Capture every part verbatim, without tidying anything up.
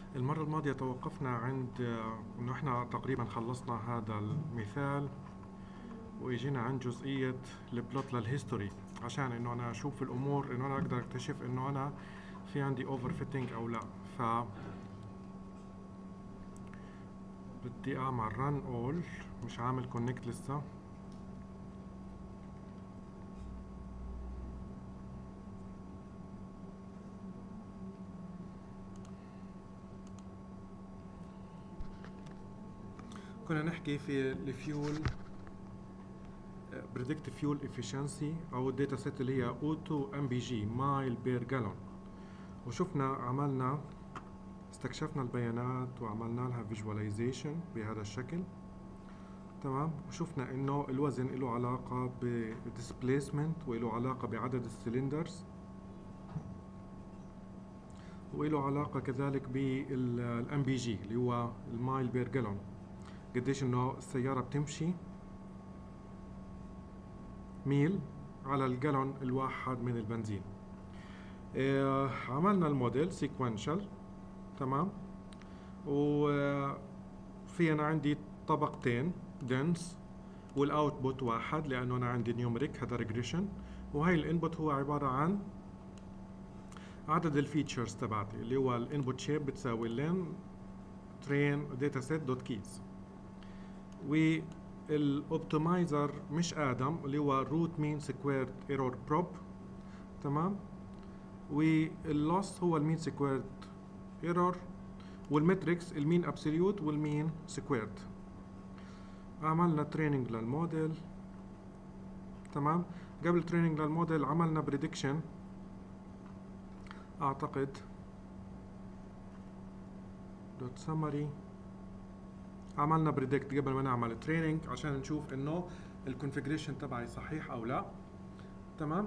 المرة الماضية توقفنا عند آه، انه احنا تقريبا خلصنا هذا المثال، واجينا عند جزئية البلوت للهيستوري، عشان انه انا اشوف الامور، انه انا اقدر اكتشف انه انا في عندي اوفر فيتنج او لا. ف بدي اعمل رن اول، مش عامل كونكت لسه. كنا نحكي في الفيول بريدكت فيول افشنسي او الداتا سيت اللي هي او تو ام بي جي مايل بير جالون، وشفنا عملنا استكشفنا البيانات وعملنا لها فيجواليزيشن بهذا الشكل. تمام. وشفنا انه الوزن له علاقة بالديسبليسمنت وله علاقة بعدد السلندرز، وله علاقة كذلك بالام بي جي اللي هو المايل بير جالون، قديش انه السيارة بتمشي ميل على الجالون الواحد من البنزين. اه عملنا الموديل سيكونشال. تمام. وفي انا عندي طبقتين دنس، والاوتبوت واحد لانه انا عندي نيومريك، هذا ريجريشن، وهي الانبوت هو عباره عن عدد الفيتشرز تبعتي اللي هو الانبوت شيب بتساوي لين ترين داتا سيت دوت كيز. والاوبتمايزر مش ادم اللي هو روت مين سكويرد ايرور بروب. تمام. واللوس هو المين سكويرد ايرور، والمتريكس المين ابسوليوت والمين سكويرد. عملنا تريننج للموديل. تمام. قبل تريننج للموديل عملنا بريدكشن اعتقد دوت سمري. عملنا بريدكت قبل ما نعمل تريننج عشان نشوف انه الكونفيجريشن تبعي صحيح او لا. تمام.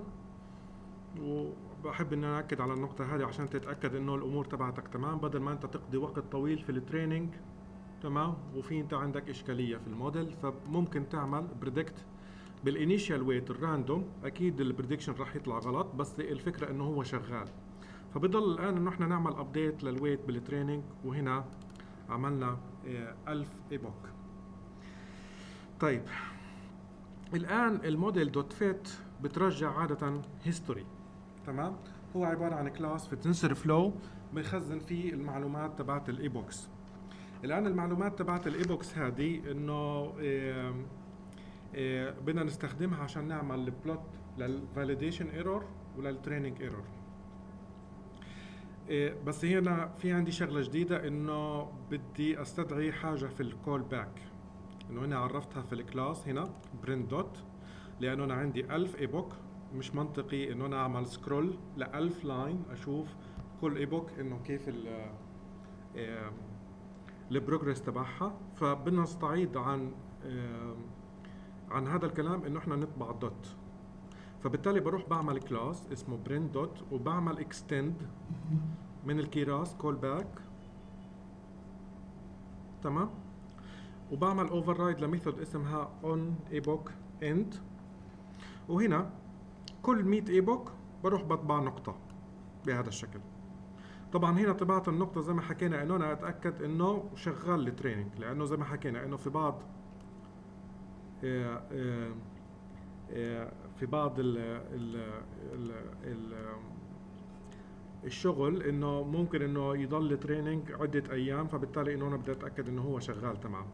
وبحب ان انا اكد على النقطة هذه عشان تتأكد انه الامور تبعتك تمام، بدل ما انت تقضي وقت طويل في التريننج. تمام. وفي انت عندك اشكالية في الموديل، فممكن تعمل بريدكت بالانيشال ويت الراندوم. اكيد البريدكشن راح يطلع غلط، بس الفكرة انه هو شغال. فبضل الان انه احنا نعمل ابديت للويت بالتريننج، وهنا عملنا ألف ايبوك. طيب الان الموديل دوت فيت بترجع عادة هيستوري. تمام. هو عبارة عن كلاس في تنسر فلو بنخزن فيه المعلومات تبعت الايبوكس. الان المعلومات تبعت الايبوكس هذه انه إيه إيه بدنا نستخدمها عشان نعمل بلوت للفاليديشن ايرور وللتريننج ايرور. إيه بس هنا في عندي شغلة جديدة، انه بدي استدعي حاجة في الكول باك، انه هنا عرفتها في الكلاس هنا برنت دوت، لانه انا عندي ألف ايبوك. مش منطقي انه انا اعمل سكرول لألف لاين اشوف كل ايبوك انه كيف ال إيه البروجرس تبعها. فبدنا نستعيض عن إيه عن هذا الكلام انه احنا نطبع دوت. فبالتالي بروح بعمل كلاس اسمه برنت دوت، وبعمل اكستند من الكيراس كول باك. تمام. وبعمل اوفر رايد لميثود اسمها اون ايبوك اند، وهنا كل مية ايبوك بروح بطبع نقطة بهذا الشكل. طبعا هنا طباعة النقطة زي ما حكينا انه انا اتأكد انه شغال التريننج، لانه زي ما حكينا انه في بعض اه اه اه في بعض ال ال ال ال الشغل انه ممكن انه يضل تريننج عدة ايام، فبالتالي انه انا بدي اتأكد انه هو شغال تمام.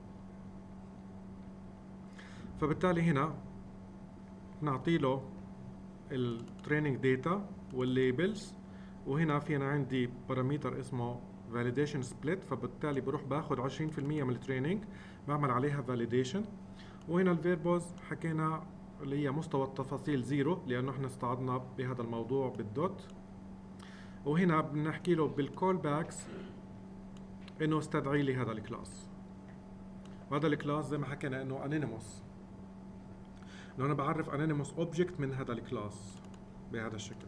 فبالتالي هنا نعطي له التريننج داتا والليبلز، وهنا في انا عندي باراميتر اسمه validation split، فبالتالي بروح باخذ عشرين بالمية من التريننج بعمل عليها validation. وهنا الفيربوز حكينا اللي هي مستوى التفاصيل زيرو، لانه احنا استعضنا بهذا الموضوع بالدوت. وهنا بنحكي له بالكول باكس انه استدعي لي هذا الكلاس، وهذا الكلاس زي ما حكينا انه انونيموس، انه انا بعرف انونيموس اوبجكت من هذا الكلاس بهذا الشكل.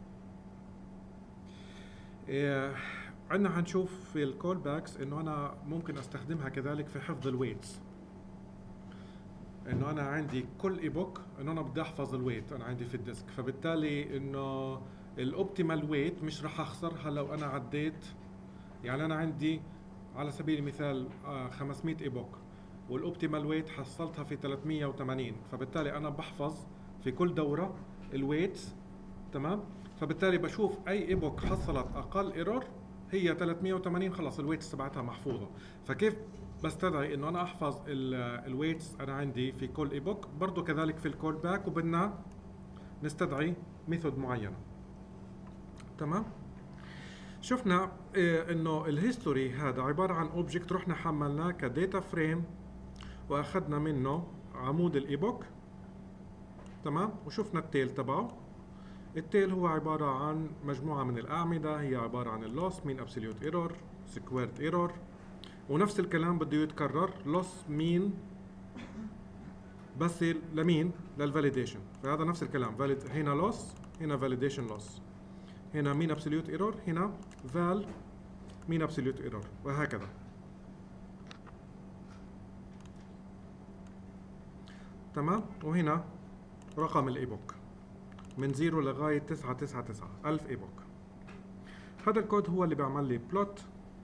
إيه عندنا هنشوف في الكول باكس انه انا ممكن استخدمها كذلك في حفظ الويتس، انه انا عندي كل ايبوك انه انا بدي احفظ الويت انا عندي في الديسك، فبالتالي انه الاوبتيمال ويت مش راح اخسرها لو انا عديت يعني انا عندي على سبيل المثال آه، خمسمية ايبوك، والاوبتيمال ويت حصلتها في ثلاثمية وثمانين، فبالتالي انا بحفظ في كل دوره الويتس. تمام. فبالتالي بشوف اي ايبوك حصلت اقل ايرور هي ثلاثمية وثمانين، خلاص الويتس تبعتها محفوظه. فكيف بستدعي انه انا احفظ الويتس انا عندي في كل ايبوك؟ برضه كذلك في الكول باك، وبدنا نستدعي ميثود معينه. تمام. شفنا إيه انه الهيستوري هذا عباره عن اوبجكت رحنا حملناه كداتا فريم، واخذنا منه عمود الايبوك. تمام. وشفنا التيل تبعه. التيل هو عباره عن مجموعه من الاعمده، هي عباره عن اللوس، مين ابسوليوت ايرور، سكويرد ايرور، ونفس الكلام بده يتكرر، لوس مين بس لمين؟ للفاليديشن. فهذا نفس الكلام، فاليد هنا لوس، هنا فاليديشن لوس، هنا مين ابسوليوت ايرور، هنا فال مين ابسوليوت ايرور، وهكذا. تمام. وهنا رقم الايبوك من زيرو لغايه تسعة تسعة تسعة ألف ايبوك. هذا الكود هو اللي بيعمل لي بلوت.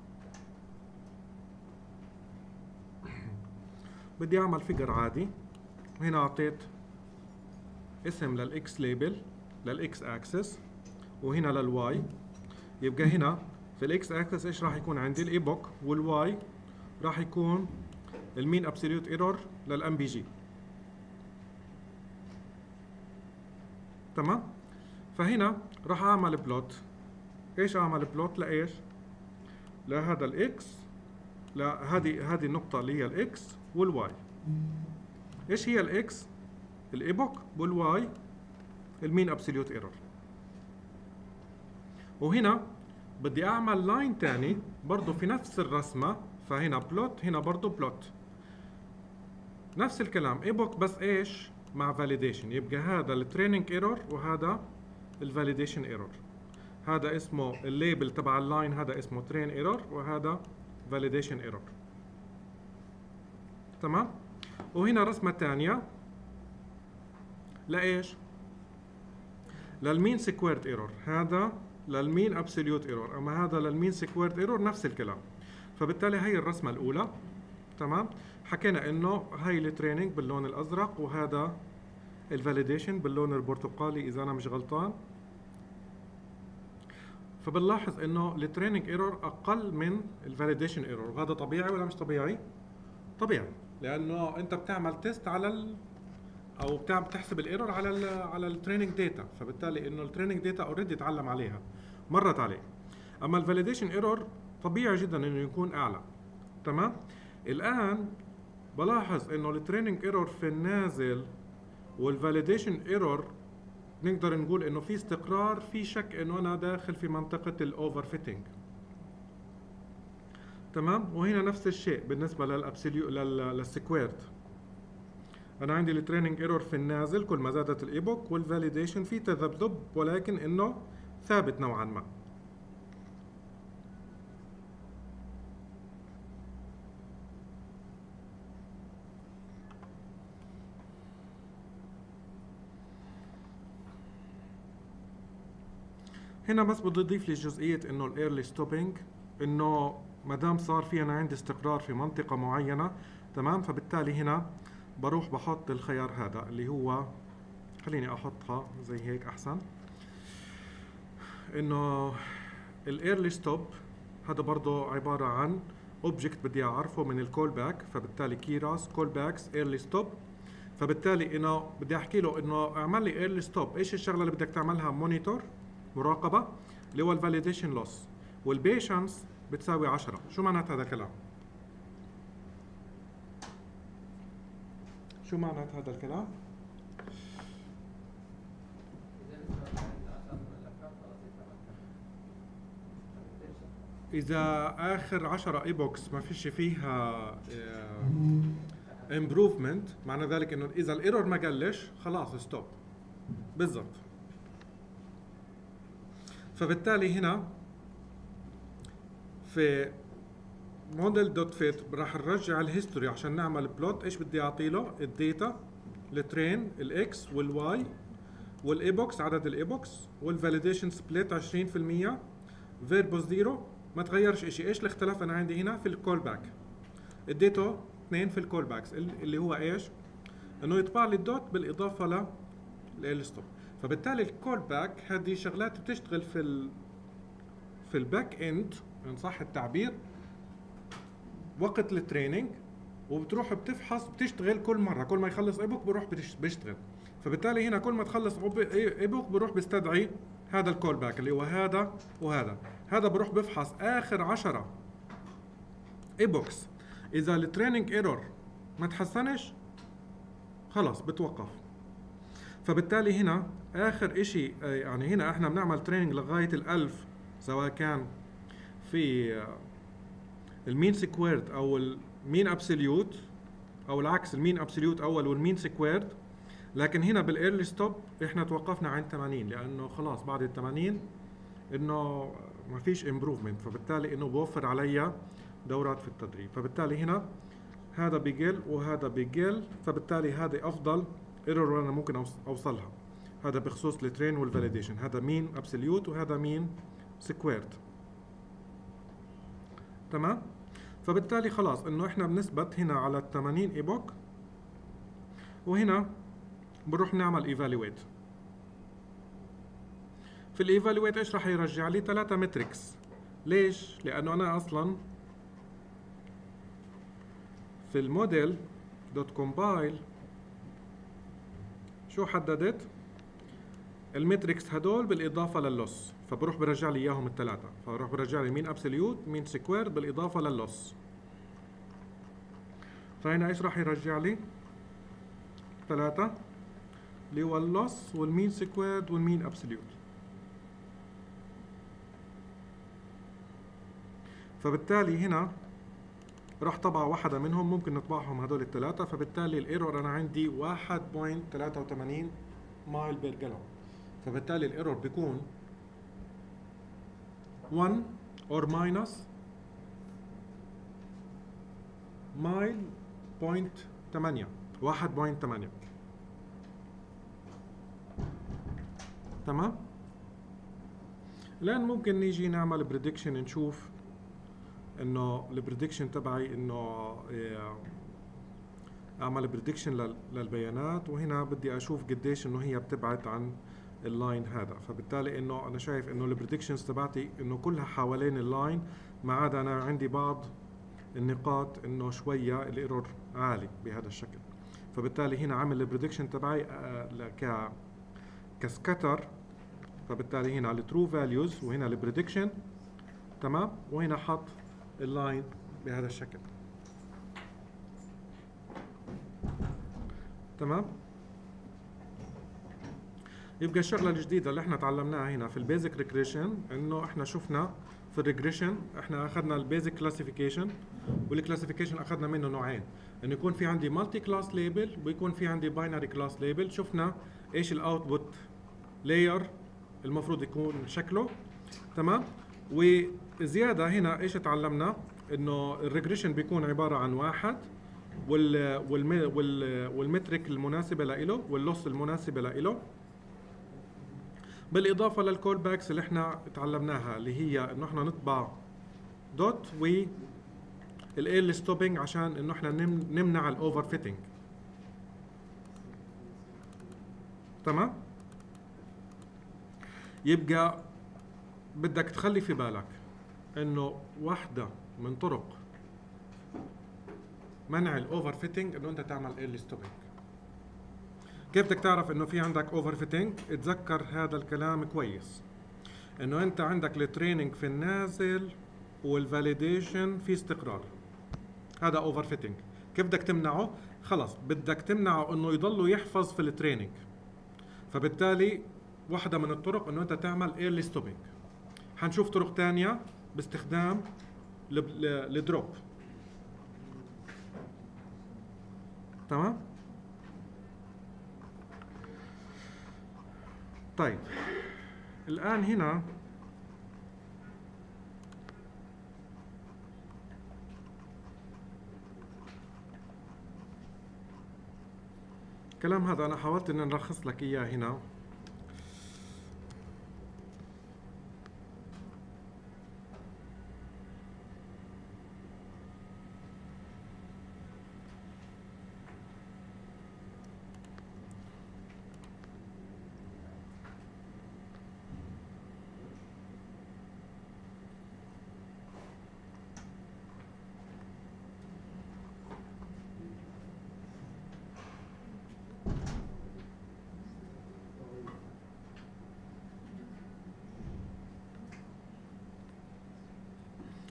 بدي اعمل فيجر عادي، وهنا اعطيت اسم للاكس ليبل للاكس اكسس، وهنا للواي. يبقى هنا في الاكس اكسس ايش راح يكون عندي؟ الايبوك، والواي راح يكون المين ابسوليوت ايرور للام بي جي. تمام. فهنا راح اعمل بلوت. ايش اعمل بلوت؟ لايش؟ لهذا الاكس، لهذه هذه النقطه اللي هي الاكس والواي. ايش هي الاكس؟ الايبوك، والواي المين ابسوليوت ايرور. وهنا بدي اعمل لاين تاني برضه في نفس الرسمه، فهنا بلوت، هنا برضه بلوت، نفس الكلام، ايبوك بس ايش؟ مع فاليديشن. يبقى هذا التريننج ايرور وهذا الفاليديشن ايرور. هذا اسمه الليبل تبع اللاين، هذا اسمه ترين ايرور، وهذا فاليديشن ايرور. تمام. وهنا رسمه ثانيه لايش؟ للمين سكويرد ايرور، هذا للمين ابسوليوت ايرور، اما هذا للمين سكويرد ايرور، نفس الكلام. فبالتالي هي الرسمه الاولى. تمام. حكينا انه هاي التريننج باللون الازرق، وهذا الفاليديشن باللون البرتقالي اذا انا مش غلطان. فبنلاحظ انه التريننج ايرور اقل من الفاليديشن ايرور، وهذا طبيعي ولا مش طبيعي؟ طبيعي، لانه انت بتعمل تيست على ال او بتعمل بتحسب الايرور على ال على التريننج داتا، فبالتالي انه التريننج داتا اوريدي تعلم عليها، مرت عليه. اما الفاليديشن ايرور طبيعي جدا انه يكون اعلى. تمام. الان بلاحظ انه التريننج ايرور في النازل والفاليديشن ايرور نقدر نقول انه في استقرار، في شك انه انا داخل في منطقه الاوفر فيتنج. تمام. وهنا نفس الشيء بالنسبه للابسوليو للسكويرد. انا عندي التريننج ايرور في النازل كل ما زادت الايبوك، والفاليديشن في تذبذب ولكن انه ثابت نوعا ما. هنا بس بدي اضيف لي جزئيه انه الايرلي ستوبينج، انه ما دام صار في انا عندي استقرار في منطقه معينه. تمام. فبالتالي هنا بروح بحط الخيار هذا اللي هو، خليني احطها زي هيك احسن، انه الايرلي ستوب هذا برضه عباره عن اوبجكت بدي اعرفه من الكول باك. فبالتالي كيراس كول باكس ايرلي ستوب. فبالتالي انه بدي احكي له انه اعمل لي ايرلي ستوب. ايش الشغله اللي بدك تعملها؟ مونيتور، مراقبه، اللي هو الفاليديشن لوس، والبيشنس بتساوي عشرة. شو معنات هذا الكلام؟ شو معنات هذا الكلام؟ إذا آخر عشرة ايبوكس ما فيش فيها امبروفمنت، معنى ذلك إنه إذا الايرور ما قلش خلاص ستوب. بالضبط. فبالتالي هنا في موديل دوت فيت راح نرجع الهيستوري عشان نعمل بلوت. ايش بدي اعطي له؟ الداتا، الترين، الاكس والواي والايبوكس، عدد الايبوكس، والفاليديشن سبليت عشرين بالمية، فيربو زيرو، ما تغيرش اشي. ايش الاختلاف انا عندي هنا؟ في الكول باك اديته اثنين في الكول باكس، اللي هو ايش؟ انه يطبع لي الدوت بالاضافه لل ستوب. فبالتالي الكول باك هذه شغلات بتشتغل في ال في الباك اند ان صح التعبير وقت التريننج، وبتروح بتفحص بتشتغل كل مره، كل ما يخلص ايبوك بروح بيشتغل. فبالتالي هنا كل ما تخلص ايبوك بروح بيستدعي هذا الكول باك اللي هو هذا وهذا. هذا بروح بفحص اخر عشرة ايبوكس، اذا التريننج ايرور ما تحسنش خلاص بتوقف. فبالتالي هنا اخر اشي يعني هنا احنا بنعمل تريننج لغايه الألف، سواء كان في المين سكويرد او المين ابسوليوت او العكس، المين ابسوليوت اول والمين سكويرد. لكن هنا بالايرلي ستوب احنا توقفنا عند ثمانين، لانه خلاص بعد ال ثمانين انه ما فيش امبروفمنت، فبالتالي انه بوفر علي دورات في التدريب. فبالتالي هنا هذا بيقل وهذا بيقل، فبالتالي هذه افضل ايرور انا ممكن اوصلها. هذا بخصوص الترين والفاليديشن، هذا مين ابسوليوت وهذا مين سكويرد. تمام؟ فبالتالي خلاص انه احنا بنثبت هنا على ال ثمانين ايبوك، وهنا بنروح نعمل ايفالويت. في الايفالويت ايش راح يرجع لي؟ ثلاثة متريكس. ليش؟ لانه انا اصلا في الموديل دوت كومبايل شو حددت؟ المتريكس هدول بالاضافه لللوس، فبروح برجع لي اياهم الثلاثه، فبروح برجع لي مين ابسوليوت مين سكويرد بالاضافه لللوس. فهنا ايش راح يرجع لي؟ ثلاثه اللي هو اللوس والمين سكويرد والمين ابسوليوت. فبالتالي هنا راح طبع واحدة منهم، ممكن نطبعهم هدول الثلاثة. فبالتالي الايرور انا عندي واحد فاصلة ثلاثة وثمانين مايل بير جالون. فبالتالي الايرور بيكون واحد or minus مايل بوينت ثمانية، واحد فاصلة ثمانية. تمام؟ الآن ممكن نيجي نعمل بريدكشن، نشوف انه البريدكشن تبعي انه اعمل بريدكشن للبيانات، وهنا بدي اشوف قديش انه هي بتبعد عن اللاين هذا. فبالتالي انه انا شايف انه البريدكشنز تبعتي انه كلها حوالين اللاين، ما عدا انا عندي بعض النقاط انه شويه الايرور عالي بهذا الشكل. فبالتالي هنا عامل البريدكشن تبعي ك كسكتر. فبالتالي هنا الترو فاليوز وهنا البريدكشن. تمام؟ وهنا حط اللاين بهذا الشكل. تمام؟ يبقى الشغله الجديده اللي احنا تعلمناها هنا في البيزك ريجريشن، انه احنا شفنا في الريجريشن احنا اخذنا البيزك كلاسيفيكيشن، والكلاسيفيكيشن اخذنا منه نوعين، انه يكون في عندي مالتي كلاس ليبل ويكون في عندي باينري كلاس ليبل. شفنا ايش الاوتبوت لاير المفروض يكون شكله. تمام؟ وزياده هنا ايش تعلمنا؟ انه الريجريشن بيكون عباره عن واحد وال وال والمترك المناسبه له واللوس المناسبه له، بالاضافه للكول باكس اللي احنا تعلمناها، اللي هي انه احنا نطبع دوت والايرلي ستوبينج عشان انه احنا نمنع الاوفر فيتنج. تمام؟ يبقى بدك تخلي في بالك انه واحدة من طرق منع الاوفر فيتنج انه انت تعمل ايرلي ستوبينج. كيف بدك تعرف انه في عندك اوفر فيتنج؟ اتذكر هذا الكلام كويس، انه انت عندك التريننج في النازل والفاليديشن في استقرار، هذا اوفر فيتنج. كيف بدك تمنعه؟ خلص بدك تمنعه انه يضله يحفظ في التريننج. فبالتالي واحدة من الطرق انه انت تعمل ايرلي ستوبينج. حنشوف طرق تانية باستخدام الدروب. تمام؟ طيب الآن هنا الكلام هذا أنا حاولت إن نلخص لك إياه هنا.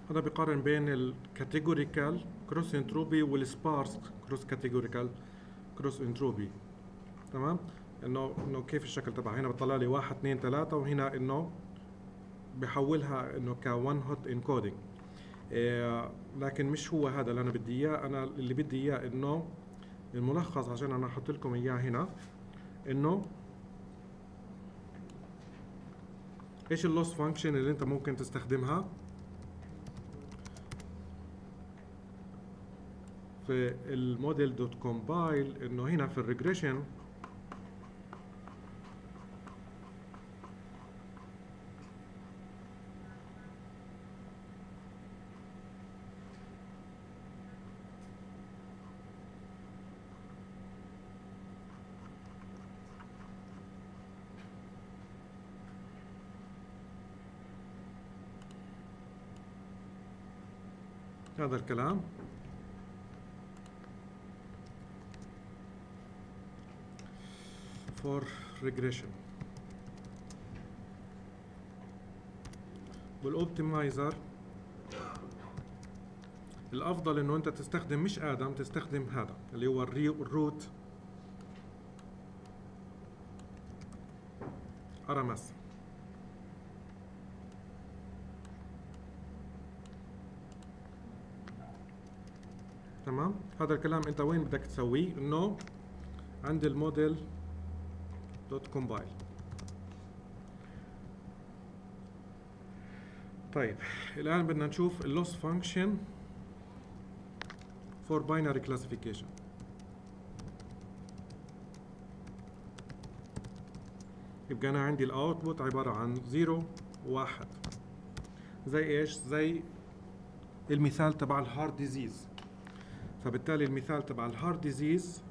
هذا بيقارن بين الكاتيجوريكال كروس انتروبي والسبارس كروس كاتيجوريكال كروس انتروبي. تمام؟ انه انه كيف الشكل تبعها. هنا بطلع لي واحد اثنين ثلاثة، وهنا انه بحولها انه ك one hot encoding. إيه لكن مش هو هذا اللي انا بدي اياه. انا اللي بدي اياه انه الملخص، عشان انا احط لكم اياه هنا، انه ايش اللوس فانكشن اللي انت ممكن تستخدمها في الموديل دوت كومبايل. انه هنا في الريجريشن هذا الكلام for regression. بالاوبتمايزر الافضل انه انت تستخدم مش ادم، تستخدم هذا اللي هو الروت ارامس. تمام؟ هذا الكلام انت وين بدك تسويه؟ انه عند الموديل دوت كومبايل. طيب الان بدنا نشوف اللوس فانكشن فور باينري كلاسيفيكيشن. يبقى انا عندي الاوتبوت عباره عن زيرو وواحد، زي ايش؟ زي المثال تبع الهارت ديزيز. فبالتالي المثال تبع الهارت ديزيز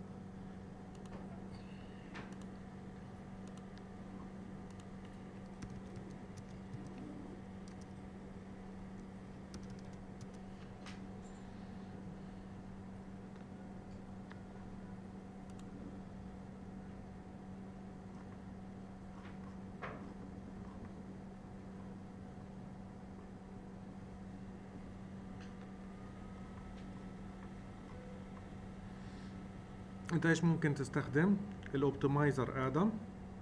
انت ايش ممكن تستخدم؟ الاوبتمايزر ادم،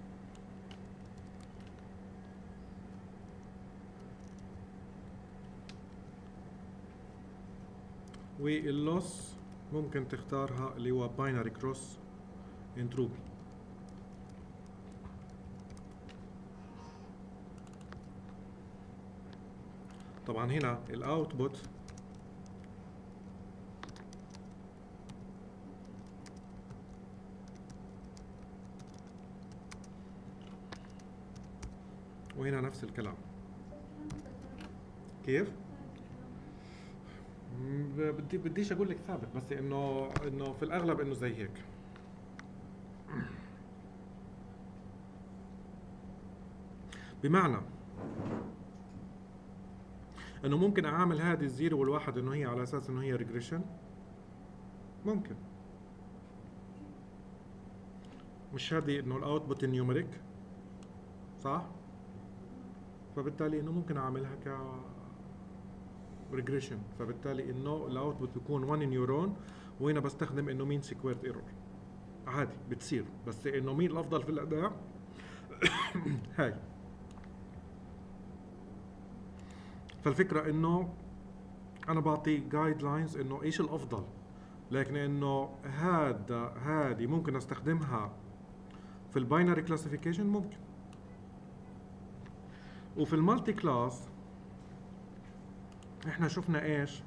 واللوس ممكن تختارها اللي هو باينري كروس انتروبي. طبعا هنا الاوتبوت وهنا نفس الكلام. كيف؟ بدي بديش اقول لك ثابت، بس انه انه في الاغلب انه زي هيك. بمعنى انه ممكن اعامل هذه الزيرو والواحد انه هي على اساس انه هي ريجريشن. ممكن مش هذه انه الاوتبوت النيوميريك، صح؟ فبالتالي انه ممكن اعملها ك ريجريشن. فبالتالي انه الاوتبوت بيكون واحد نيورون، وهنا بستخدم انه مين سكويرد ايرور. عادي بتصير، بس انه مين الافضل في الاداء هاي. فالفكره انه انا بعطي جايد لاينز انه ايش الافضل، لكن انه هذا هذه ممكن استخدمها في الباينري كلاسيفيكيشن ممكن. وفي المالتي كلاس احنا شفنا ايش؟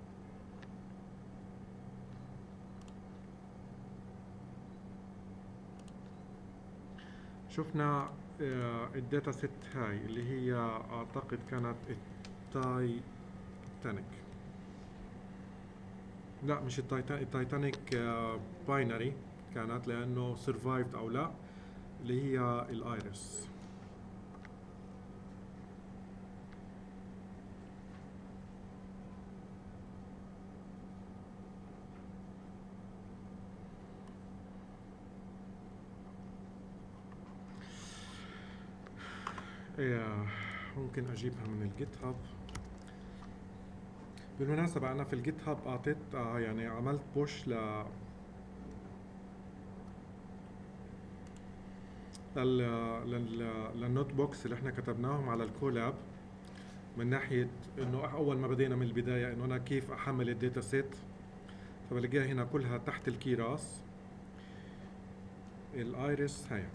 شفنا اه الداتا سيت هاي اللي هي اعتقد كانت التايتانيك. لا مش التايتانيك، التايتانيك اه باينري كانت، لانه سرفايفد او لا، اللي هي الايرس. ممكن اجيبها من الجيت هاب. بالمناسبة أنا في الجيت هاب أعطيت آه يعني عملت بوش ل لل... لل... للنوت بوكس اللي احنا كتبناهم على الكولاب، من ناحية انه اول ما بدينا من البداية انه انا كيف احمل الداتا سيت، فبلاقيها هنا كلها تحت الكيراس. الايريس هي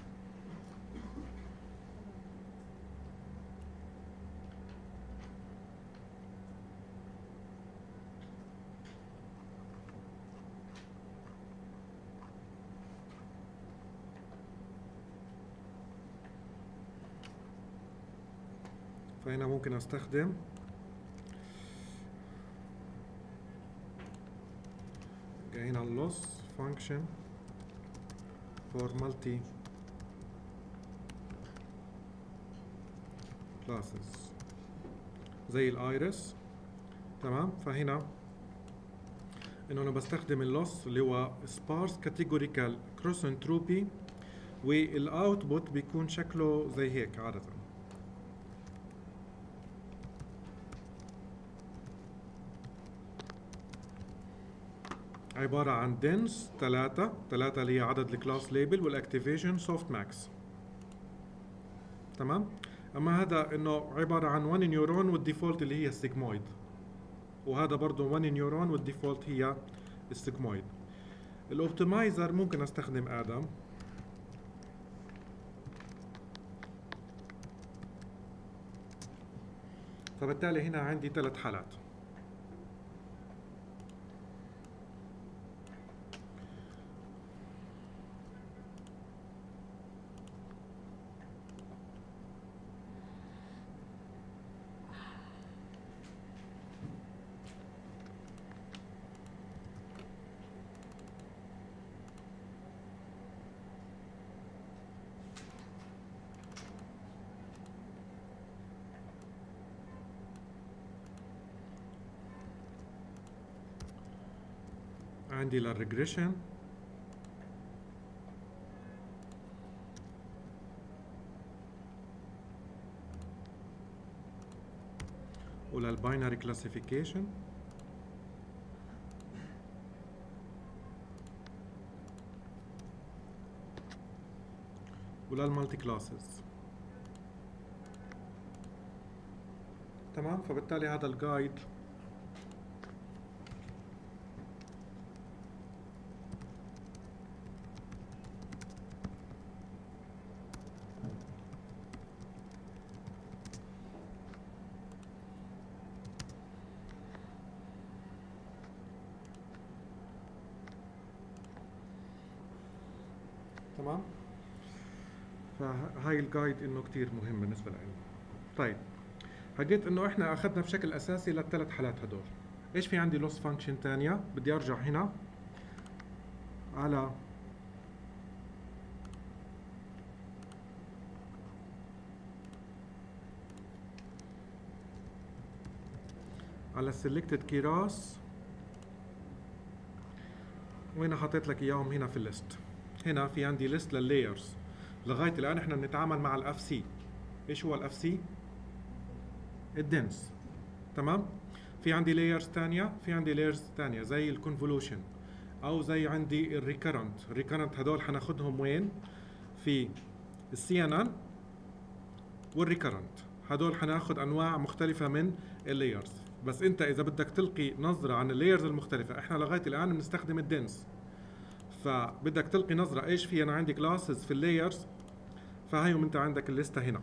فهنا ممكن استخدم هنا loss function for multi classes زي الايريس. تمام، فهنا انه انا بستخدم اللوس اللي هو sparse categorical cross entropy، والاوتبوت بيكون شكله زي هيك عادة. عبارة عن dense ثلاثة ثلاثة اللي هي عدد الكلاس ليبل، والاكتيفيشن soft max. تمام، اما هذا انه عبارة عن one نيورون والديفولت اللي هي السيجمويد، وهذا برضه one نيورون والديفولت هي السيجمويد. الاوبتمايزر ممكن استخدم ادم، فبالتالي هنا عندي ثلاث حالات. عندي للريجريشن، وللباينري كلاسيفيكيشن، وللمالتي كلاسز. تمام، فبالتالي هذا الجايد تمام. فهاي الجايد انه كتير مهم بالنسبه لنا. طيب، حكيت انه احنا اخذنا بشكل اساسي للثلاث حالات هدول. ايش في عندي لوس فانكشن ثانيه؟ بدي ارجع هنا على على السلكتد كيراس، وهنا حطيت لك اياهم هنا في الليست. هنا في عندي ليست لللايرز. لغايه الان احنا بنتعامل مع الاف سي. ايش هو الاف سي؟ الدنس. تمام، في عندي لايرز ثانيه، في عندي لايرز ثانيه زي الكونفولوشن، او زي عندي الريكرنت. الريكرنت هدول حناخذهم وين؟ في السي ان ان والريكرنت. هدول حناخذ انواع مختلفه من اللايرز. بس انت اذا بدك تلقي نظره عن اللايرز المختلفه، احنا لغايه الان بنستخدم الدنس، فبدك تلقي نظره ايش في. انا عندي كلاسز في اللايرز، فهيهم انت عندك الليسته هنا.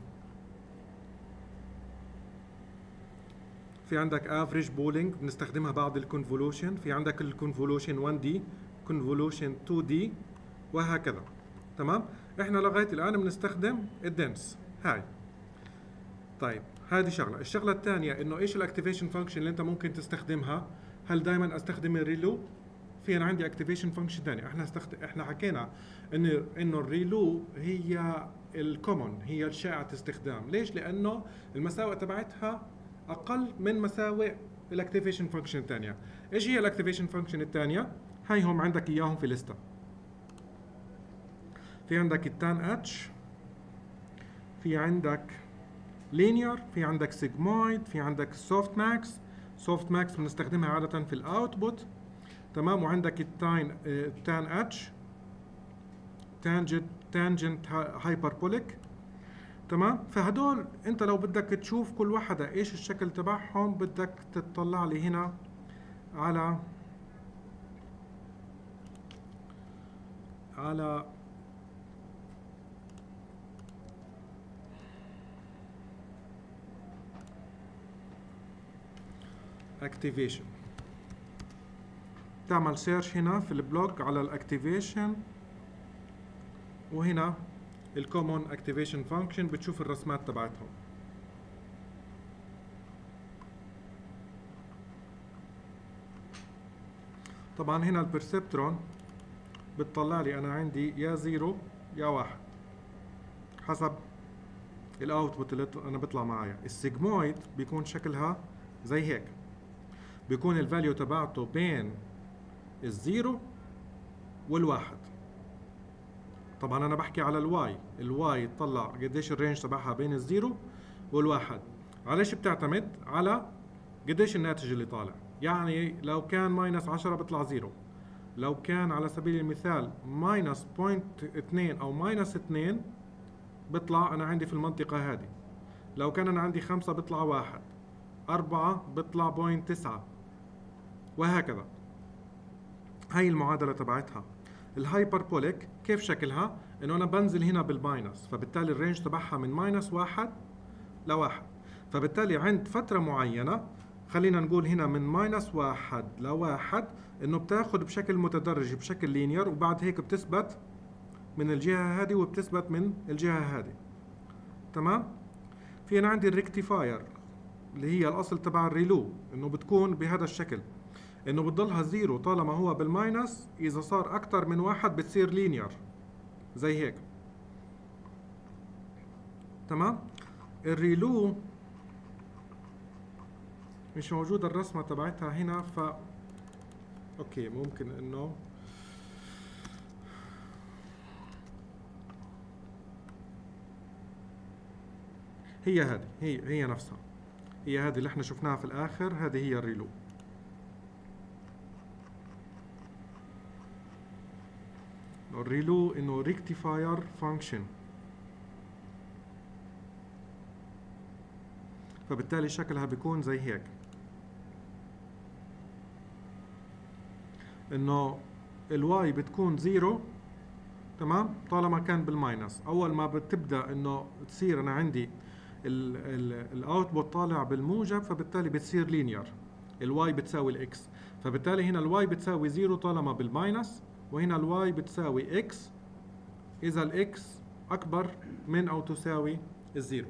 في عندك افريج بولينج بنستخدمها بعد الكونفولوشن، في عندك الكونفولوشن واحد دي، كونفولوشن اتنين دي، وهكذا. تمام، احنا لغايه الان بنستخدم الدنس هاي. طيب، هذه شغله. الشغله الثانيه انه ايش الاكتيفيشن فانكشن اللي انت ممكن تستخدمها؟ هل دائما استخدم الريلو؟ في انا عندي اكتيفيشن فانكشن ثانيه. احنا استخدم احنا حكينا ان انه الريلو هي الكومن، هي الشائعه استخدام. ليش؟ لانه المساوئ تبعتها اقل من مساوئ الاكتيفيشن فانكشن الثانيه. ايش هي الاكتيفيشن فانكشن الثانيه؟ هاي هم عندك اياهم في لسته. في عندك التان اتش، في عندك لينير، في عندك سيجمويد، في عندك سوفت ماكس، سوفت ماكس بنستخدمها عاده في الاوتبوت، تمام. وعندك التاين تان اتش، تانجنت تانجنت هايبربوليك، تمام. فهدول انت لو بدك تشوف كل واحدة ايش الشكل تبعهم بدك تطلع لي هنا على على اكتيفيشن، تعمل سيرش هنا في البلوج على الاكتيفيشن، وهنا الكومون اكتيفيشن فانكشن بتشوف الرسمات تبعتهم. طبعا هنا البرسبترون بتطلع لي انا عندي يا زيرو يا واحد حسب الاوتبوت اللي انا بيطلع معايا. السيجمويد بيكون شكلها زي هيك، بيكون الفاليو تبعته بين الزيرو والواحد. طبعا انا بحكي على الواي، الواي تطلع قديش الرينج تبعها بين الزيرو والواحد. على ايش بتعتمد؟ على قديش الناتج اللي طالع. يعني لو كان ماينس عشرة بيطلع زيرو، لو كان على سبيل المثال ماينس بوينت اثنين او ماينس اثنين بيطلع انا عندي في المنطقة هذه. لو كان انا عندي خمسة بيطلع واحد، أربعة بيطلع بوينت تسعة، وهكذا. هاي المعادلة تبعتها. الهايبربوليك كيف شكلها؟ انه انا بنزل هنا بالماينس، فبالتالي الرينج تبعها من ماينس واحد لواحد، فبالتالي عند فترة معينة خلينا نقول هنا من ماينس واحد لواحد انه بتاخد بشكل متدرج بشكل لينير، وبعد هيك بتثبت من الجهة هذه وبتثبت من الجهة هذه، تمام. في انا عندي الريكتيفاير اللي هي الاصل تبع الريلو، انه بتكون بهذا الشكل، انه بتضلها زيرو طالما هو بالماينس، اذا صار اكتر من واحد بتصير لينير زي هيك، تمام. الريلو مش موجودة الرسمة تبعتها هنا، ف اوكي ممكن انه هي هذه، هي هي نفسها، هي هذه اللي احنا شفناها في الاخر، هذه هي الريلو. الريلو انه ريكتيفاير فانكشن، فبالتالي شكلها بيكون زي هيك، انه الواي بتكون زيرو، تمام، طالما كان بالماينس. اول ما بتبدا انه تصير انا عندي الاوتبوت طالع بالموجب، فبالتالي بتصير لينير، الواي بتساوي الاكس، فبالتالي هنا الواي بتساوي زيرو طالما بالماينس، وهنا الواي بتساوي اكس اذا الاكس اكبر من او تساوي الزيرو.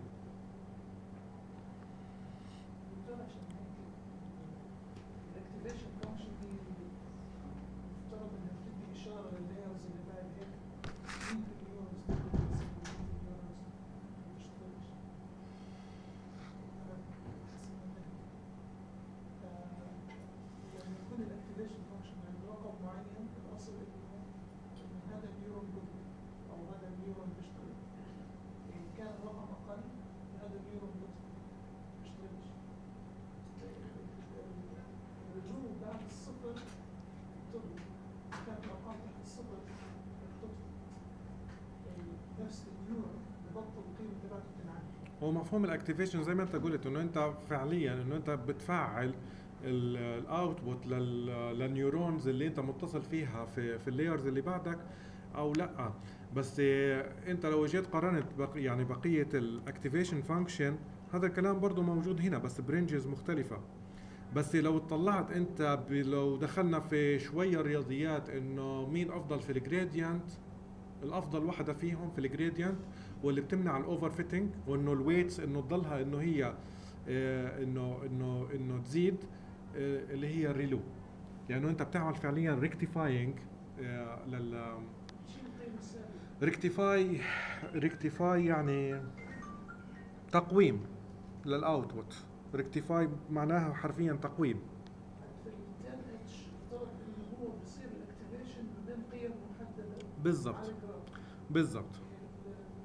هو مفهوم الاكتيفيشن زي ما انت قلت، انه انت فعليا انه انت بتفعل الاوتبوت للنيورونز اللي انت متصل فيها في في اللايرز اللي بعدك او لا. بس انت لو جيت قارنت بقي يعني بقيه الاكتيفيشن فانكشن، هذا الكلام برضه موجود هنا بس برينجز مختلفه. بس لو اطلعت انت لو دخلنا في شويه رياضيات انه مين افضل في الجريدينت، الافضل واحده فيهم في الجريدينت واللي بتمنع الاوفر فيتنج، وانه الويتس انه تضلها انه هي اه انه انه انه تزيد، اه اللي هي الريلو، لانه يعني انت بتعمل فعليا ريكتيفاينج اه لل ريكتيفاي ريكتيفاي يعني تقويم للاوتبوت. ريكتيفاي معناها حرفيا تقويم. بالضبط بالضبط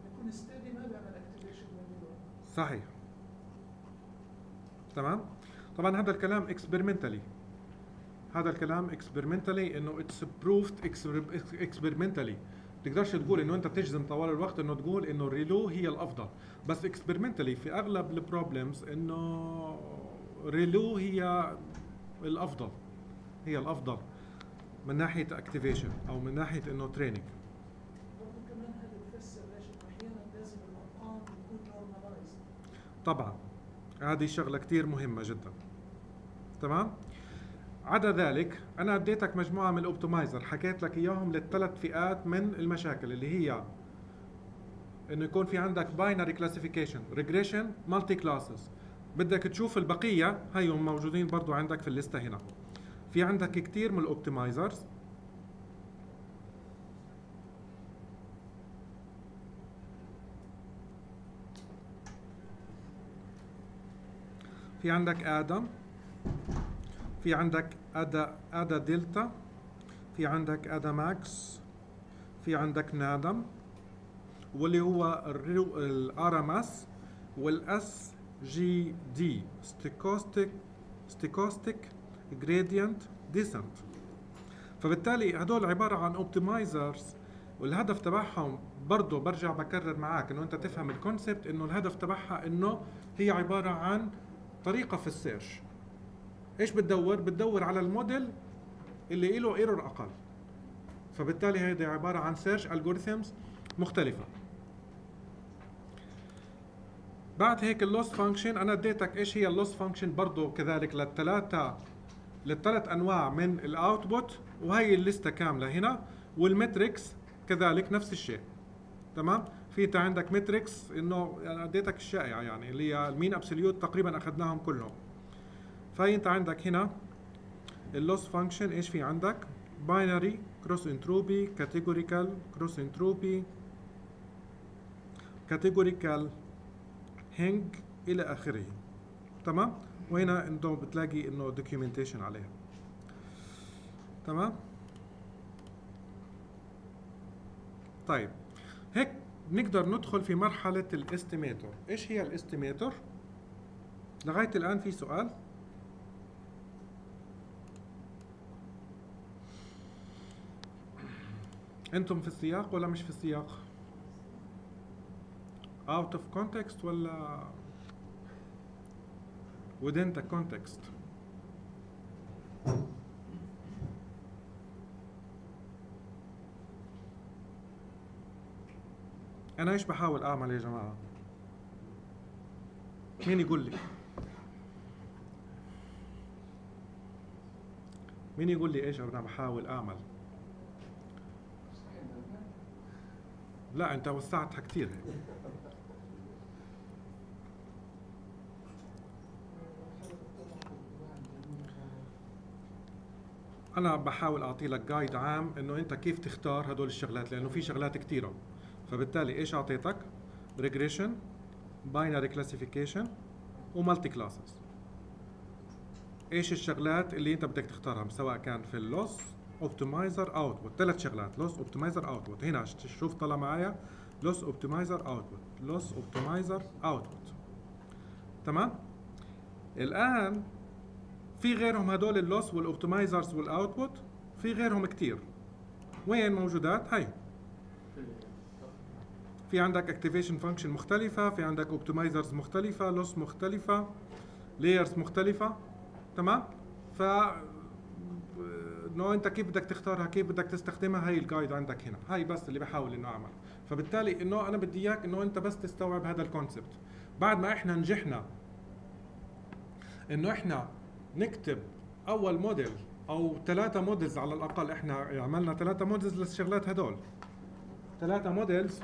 صحيح، تمام. طبعا هذا الكلام اكسبيرمنتالي، هذا الكلام اكسبيرمنتالي انه اتس بروفد اكسبيرمنتالي. تقدرش تقول انه انت بتجزم طوال الوقت انه تقول انه الريلو هي الافضل، بس اكسبيرمنتالي في اغلب البروبلمز انه ريلو هي الافضل، هي الافضل من ناحيه اكتيفيشن او من ناحيه انه تريننج. برضه كمان هذا بفسر ليش احيانا لازم الارقام تكون نورماليزد. طبعا هذه شغله كثير مهمه جدا. تمام. عدا ذلك انا اديتك مجموعه من الاوبتمايزر، حكيت لك اياهم للثلاث فئات من المشاكل اللي هي انه يكون في عندك باينري كلاسيفيكيشن، ريجريشن، مالتي كلاسز. بدك تشوف البقيه هيهم موجودين برضو عندك في الليسته هنا. في عندك كتير من الاوبتمايزرز، في عندك ادم، في عندك ادا ادا دلتا، في عندك ادا ماكس، في عندك نادم، واللي هو الار ام اس والاس جي دي ستيكوستيك ستيكوستيك جريدينت ديسنت. فبالتالي هدول عباره عن اوبتمايزرز، والهدف تبعهم برضه برجع بكرر معاك انه انت تفهم الكونسبت، انه الهدف تبعها انه هي عباره عن طريقه في السيرش. ايش بتدور؟ بتدور على الموديل اللي له ايرور اقل. فبالتالي هذه عباره عن سيرش الجوريثمز مختلفه. بعد هيك اللوس فانكشن، انا اديتك ايش هي اللوس فانكشن برضه كذلك للثلاثه للثلاث انواع من الاوتبوت، وهي الليسته كامله هنا. والمتريكس كذلك نفس الشيء. تمام. في انت عندك متريكس انه يعني اديتك الشائعه يعني اللي هي المين ابسوليوت، تقريبا اخذناهم كلهم. فهي انت عندك هنا اللوس فانكشن ايش في عندك؟ باينري كروس انتروبي، كاتيجوريكال كروس انتروبي، كاتيجوريكال هينج الى اخره. تمام. وهنا انتم بتلاقي انه دوكيومنتيشن عليها. تمام. طيب هيك نقدر ندخل في مرحله الاستيميتور. ايش هي الاستيميتور؟ لغايه الان في سؤال؟ انتم في السياق ولا مش في السياق؟ out of context ولا within the context؟ انا ايش بحاول اعمل يا جماعه؟ مين يقول لي؟ مين يقول لي ايش انا بحاول اعمل؟ لا انت وسعتها كثير هيك. انا بحاول اعطي لك جايد عام انه انت كيف تختار هدول الشغلات، لانه في شغلات كثيره. فبالتالي ايش اعطيتك؟ ريجريشن، باينري كلاسيفيكيشن، ومالتي كلاسز. ايش الشغلات اللي انت بدك تختارها سواء كان في اللوس اوبتمايزر اوتبوت؟ ثلاث شغلات: لوس اوبتمايزر اوتبوت. هنا شوف طلع معايا لوس اوبتمايزر اوتبوت، لوس اوبتمايزر اوتبوت. تمام. الان في غيرهم هدول اللوس والاوبتمايزرز والاوتبوت، في غيرهم كتير. وين موجودات؟ هاي في عندك اكتيفيشن فانكشن مختلفة، في عندك اوبتمايزرز مختلفة، لوس مختلفة، لايرز مختلفة. تمام. ف انه انت كيف بدك تختارها، كيف بدك تستخدمها، هي الجايد عندك هنا. هاي بس اللي بحاول انه اعمل. فبالتالي انه انا بدي اياك انه انت بس تستوعب هذا الكونسبت. بعد ما احنا نجحنا انه احنا نكتب اول موديل او ثلاثة موديلز على الاقل، احنا عملنا ثلاثة موديلز للشغلات هدول، ثلاثة موديلز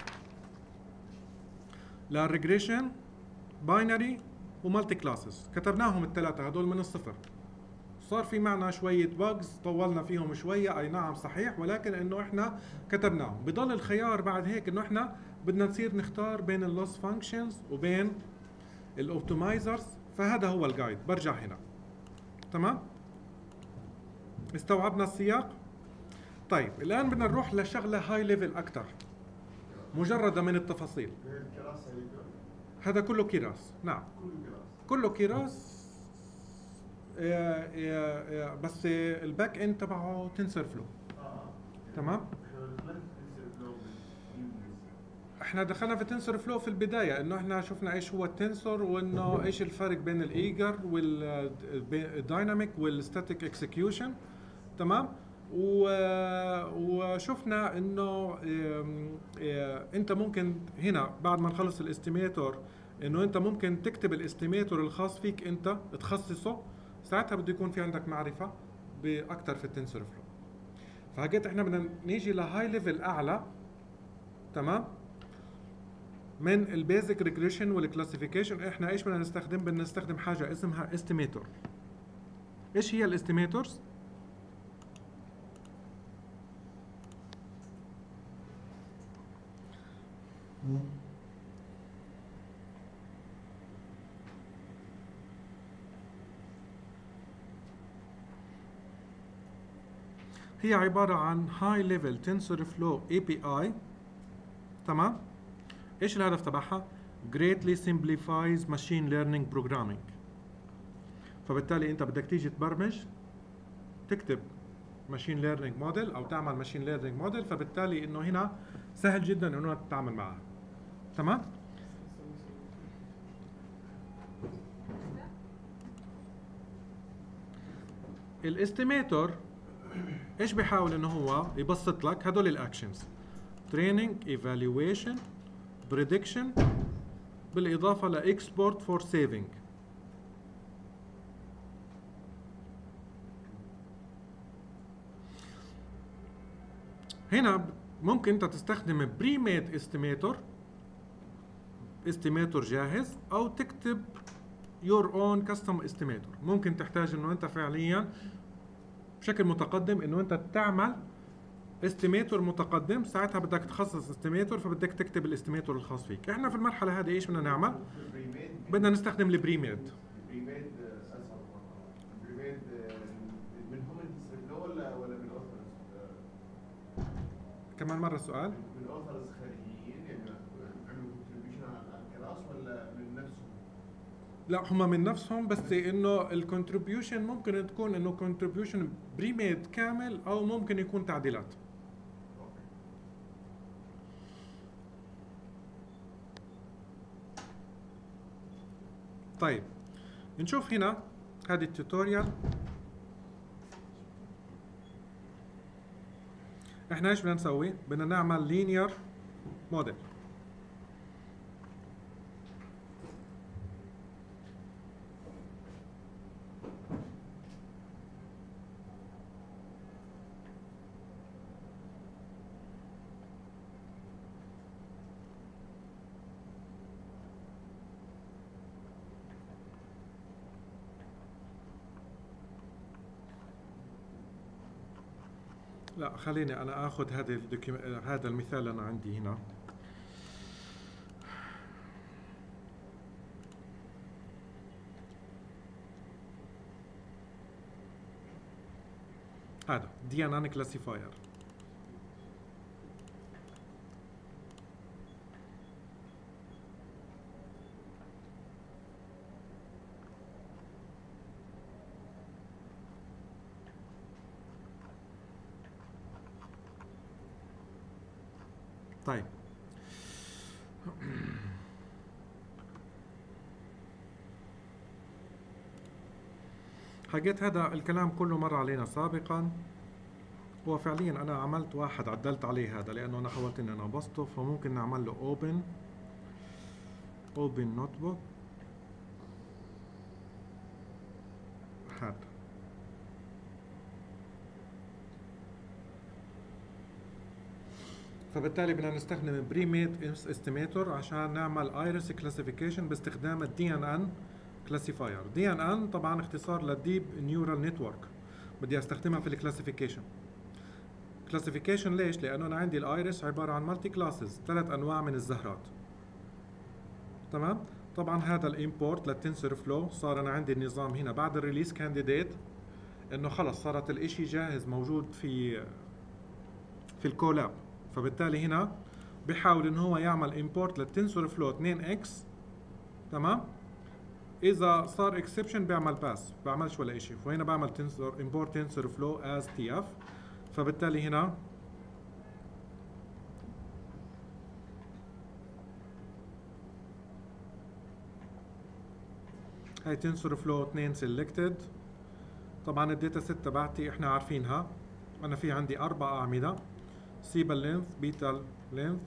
للريجريشن، باينري، ومالتي كلاسز. كتبناهم الثلاثة هدول من الصفر. صار في معنا شوية باجز طولنا فيهم شوية، اي نعم صحيح، ولكن انه احنا كتبناهم. بضل الخيار بعد هيك انه احنا بدنا نصير نختار بين اللوس فانكشنز وبين الاوبتمايزرز. فهذا هو الجايد. برجع هنا. تمام. استوعبنا السياق؟ طيب الان بدنا نروح لشغلة هاي ليفل اكثر، مجردة من التفاصيل. هذا كله كراس. نعم كله كراس. آه، آه، آه، بس الباك اند تبعه تنسر فلو. تمام. احنا دخلنا في تنسر فلو في البدايه، انه احنا شفنا ايش هو التنسور، وانه ايش الفرق بين الايجر والدايناميك والستاتيك اكسكيوشن. تمام. و- وشفنا انه آم، آه، انت ممكن هنا بعد ما نخلص الاستيميتور، انه انت ممكن تكتب الاستيميتور الخاص فيك انت تخصصه. ساعتها بده يكون في عندك معرفه باكثر في التنسور فلو. فحكيت احنا بدنا نيجي لهاي ليفل اعلى. تمام. من البيزك ريجريشن والكلاسيفيكيشن احنا ايش بدنا نستخدم؟ بدنا نستخدم حاجه اسمها استيميتور. ايش هي الاستيميتورز؟ هي عباره عن هاي ليفل تنسور فلو اي بي اي. تمام. ايش الهدف تبعها؟ greatly simplifies machine learning programming. فبالتالي انت بدك تيجي تبرمج، تكتب ماشين ليرنينج موديل او تعمل ماشين ليرنينج موديل، فبالتالي انه هنا سهل جدا انه تتعامل معها. تمام. الاستيميتور ايش بيحاول انه هو يبسط لك هدول الاكشنز: تريننج، ايفالويشن، بريدكشن، بالاضافه لاكسبورت فور سيفنج. هنا ممكن انت تستخدم بري ميد استيميتور، استيميتور جاهز، او تكتب يور اون كاستم استيميتور. ممكن تحتاج انه انت فعليا بشكل متقدم انه انت تعمل استيميتور متقدم. ساعتها بدك تخصص استيميتور، فبدك تكتب الاستيميتور الخاص فيك. احنا في المرحله هذه ايش بدنا نعمل؟ بدنا نستخدم البري ميد. البريميد اسهل البريميد من هم التنسر ولا ولا من اوثرز؟ كمان مره السؤال. من اوثرز خارجيين يعني عملوا كونتريبيوشن على الكلاس ولا من نفسهم؟ لا، هم من نفسهم، بس انه الكونتريبيوشن ممكن تكون انه كونتريبيوشن بري ميد كامل، او ممكن يكون تعديلات. طيب نشوف هنا هذه التوتوريال. احنا ايش بدنا نسوي؟ بدنا نعمل لينير موديل. لا، خليني انا اخذ هذه الدوكيوم... هذا المثال اللي انا عندي هنا. هذا دي ان ان كلاسيفاير. طيب حكيت هذا الكلام كله مر علينا سابقا. هو فعليا انا عملت واحد عدلت عليه هذا، لانه انا حاولت اني انا ابسطه. فممكن نعمل له اوبن اوبن نوت بوك. هذا فبالتالي بدنا نستخدم بري ميد استيميتور عشان نعمل ايرس كلاسيفيكيشن باستخدام الدي ان ان كلاسيفاير. دي ان ان طبعا اختصار للديب نيورال نتورك. بدي استخدمها في الكلاسيفيكيشن. كلاسيفيكيشن ليش؟ لانه انا عندي الايرس عباره عن مالتي كلاسز، ثلاث انواع من الزهرات. تمام. طبعا هذا الامبورت للتنسر فلو صار انا عندي النظام هنا بعد الريليس كانديديت، انه خلص صارت الاشي جاهز موجود في في الكولاب. فبالتالي هنا بيحاول انه هو يعمل امبورت للتنسور فلو اثنين اكس. تمام. اذا صار اكسبشن بيعمل باس، بعملش ولا شيء. فهنا بعمل تنسور امبورت تنسور فلو از تي اف، فبالتالي هنا هاي تنسور فلو اثنين سيلكتد. طبعا الداتا ست تبعتي احنا عارفينها، انا في عندي اربع اعمده، سيبل لينث، بيتا لينث،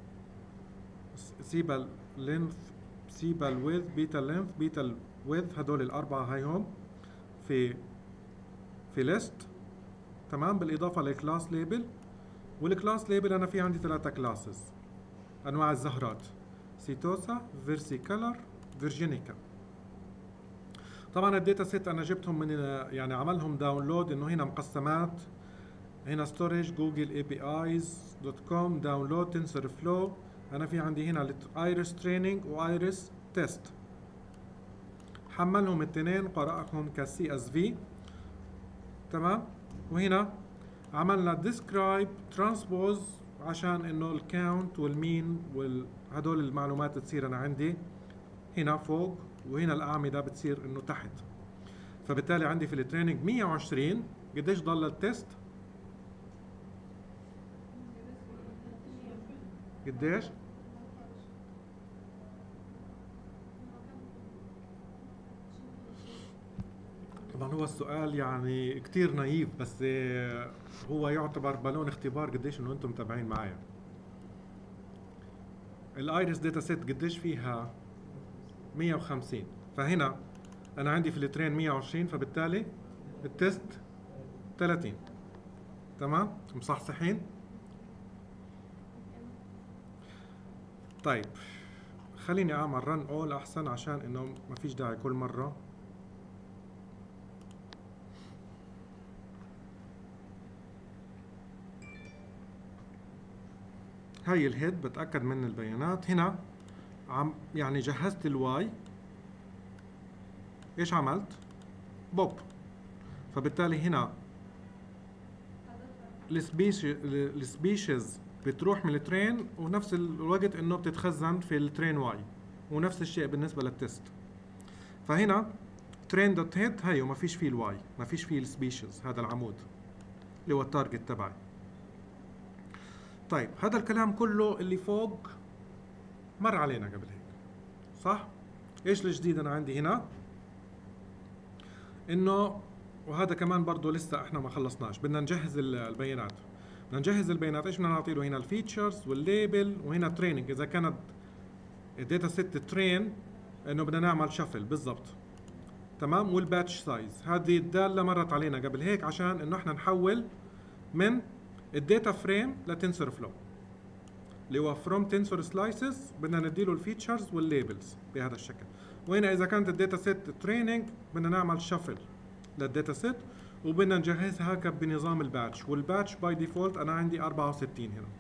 سيبل لينث، سيبل ويدث، بيتا لينث، بيتا ويدث، هدول الاربعه هايهم في في ليست. تمام. بالاضافه للكلاس ليبل، والكلاس ليبل انا في عندي ثلاثه كلاسز انواع الزهرات، سيتوسا، فيرسيكلر، فيرجينيكا. طبعا الداتا سيت انا جبتهم من يعني عملهم داونلود، انه هنا مقسمات، هنا ستورج جوجل اي بي ايز دوت كوم، داونلود تنسر فلو. انا في عندي هنا ايريس تريننج وايريس تيست، حملهم الاثنين قرأهم كسي اس في. تمام. وهنا عملنا ديسكرايب ترانسبوز عشان انه الكاونت والمين وهدول المعلومات تصير انا عندي هنا فوق، وهنا الاعمده بتصير انه تحت. فبالتالي عندي في التريننج مية وعشرين. قديش ضل التيست؟ قديش؟ طبعا هو السؤال يعني كتير نايف، بس هو يعتبر بالون اختبار قديش انه انتم متابعين معايا. الايريس داتا سيت قديش فيها؟ مية وخمسين. فهنا انا عندي في الترين مية وعشرين، فبالتالي التست ثلاثين. تمام. مصحصحين؟ طيب خليني اعمل رن اول احسن، عشان انه ما فيش داعي كل مره. هاي الهيد بتاكد من البيانات. هنا عم يعني جهزت الواي، ايش عملت؟ بوب. فبالتالي هنا السبيشيز بتروح من الترين، ونفس الوقت انه بتتخزن في الترين واي، ونفس الشيء بالنسبه للتست. فهنا ترين دوت هيد هي وما فيش فيه الواي، ما فيش فيه السبيشيز، هذا العمود اللي هو التارجت تبعي. طيب هذا الكلام كله اللي فوق مر علينا قبل هيك، صح؟ ايش الجديد انا عندي هنا؟ انه وهذا كمان برضه لسه احنا ما خلصناش، بدنا نجهز البيانات. بدنا نجهز البيانات. ايش بدنا نعطي له هنا؟ الفيتشرز والليبل، وهنا تريننج اذا كانت الداتا سيت ترين، انه بدنا نعمل شفل بالضبط. تمام. والباتش سايز، هذه الداله مرت علينا قبل هيك عشان انه احنا نحول من الداتا فريم لتنسر فلو، اللي هو فروم تنسر سلايسز بدنا نديله الفيتشرز والليبلز بهذا الشكل. وهنا اذا كانت الداتا سيت تريننج بدنا نعمل شفل للداتا سيت، وبدنا نجهزها بنظام الباتش. والباتش باي ديفولت انا عندي أربعة وستين هنا.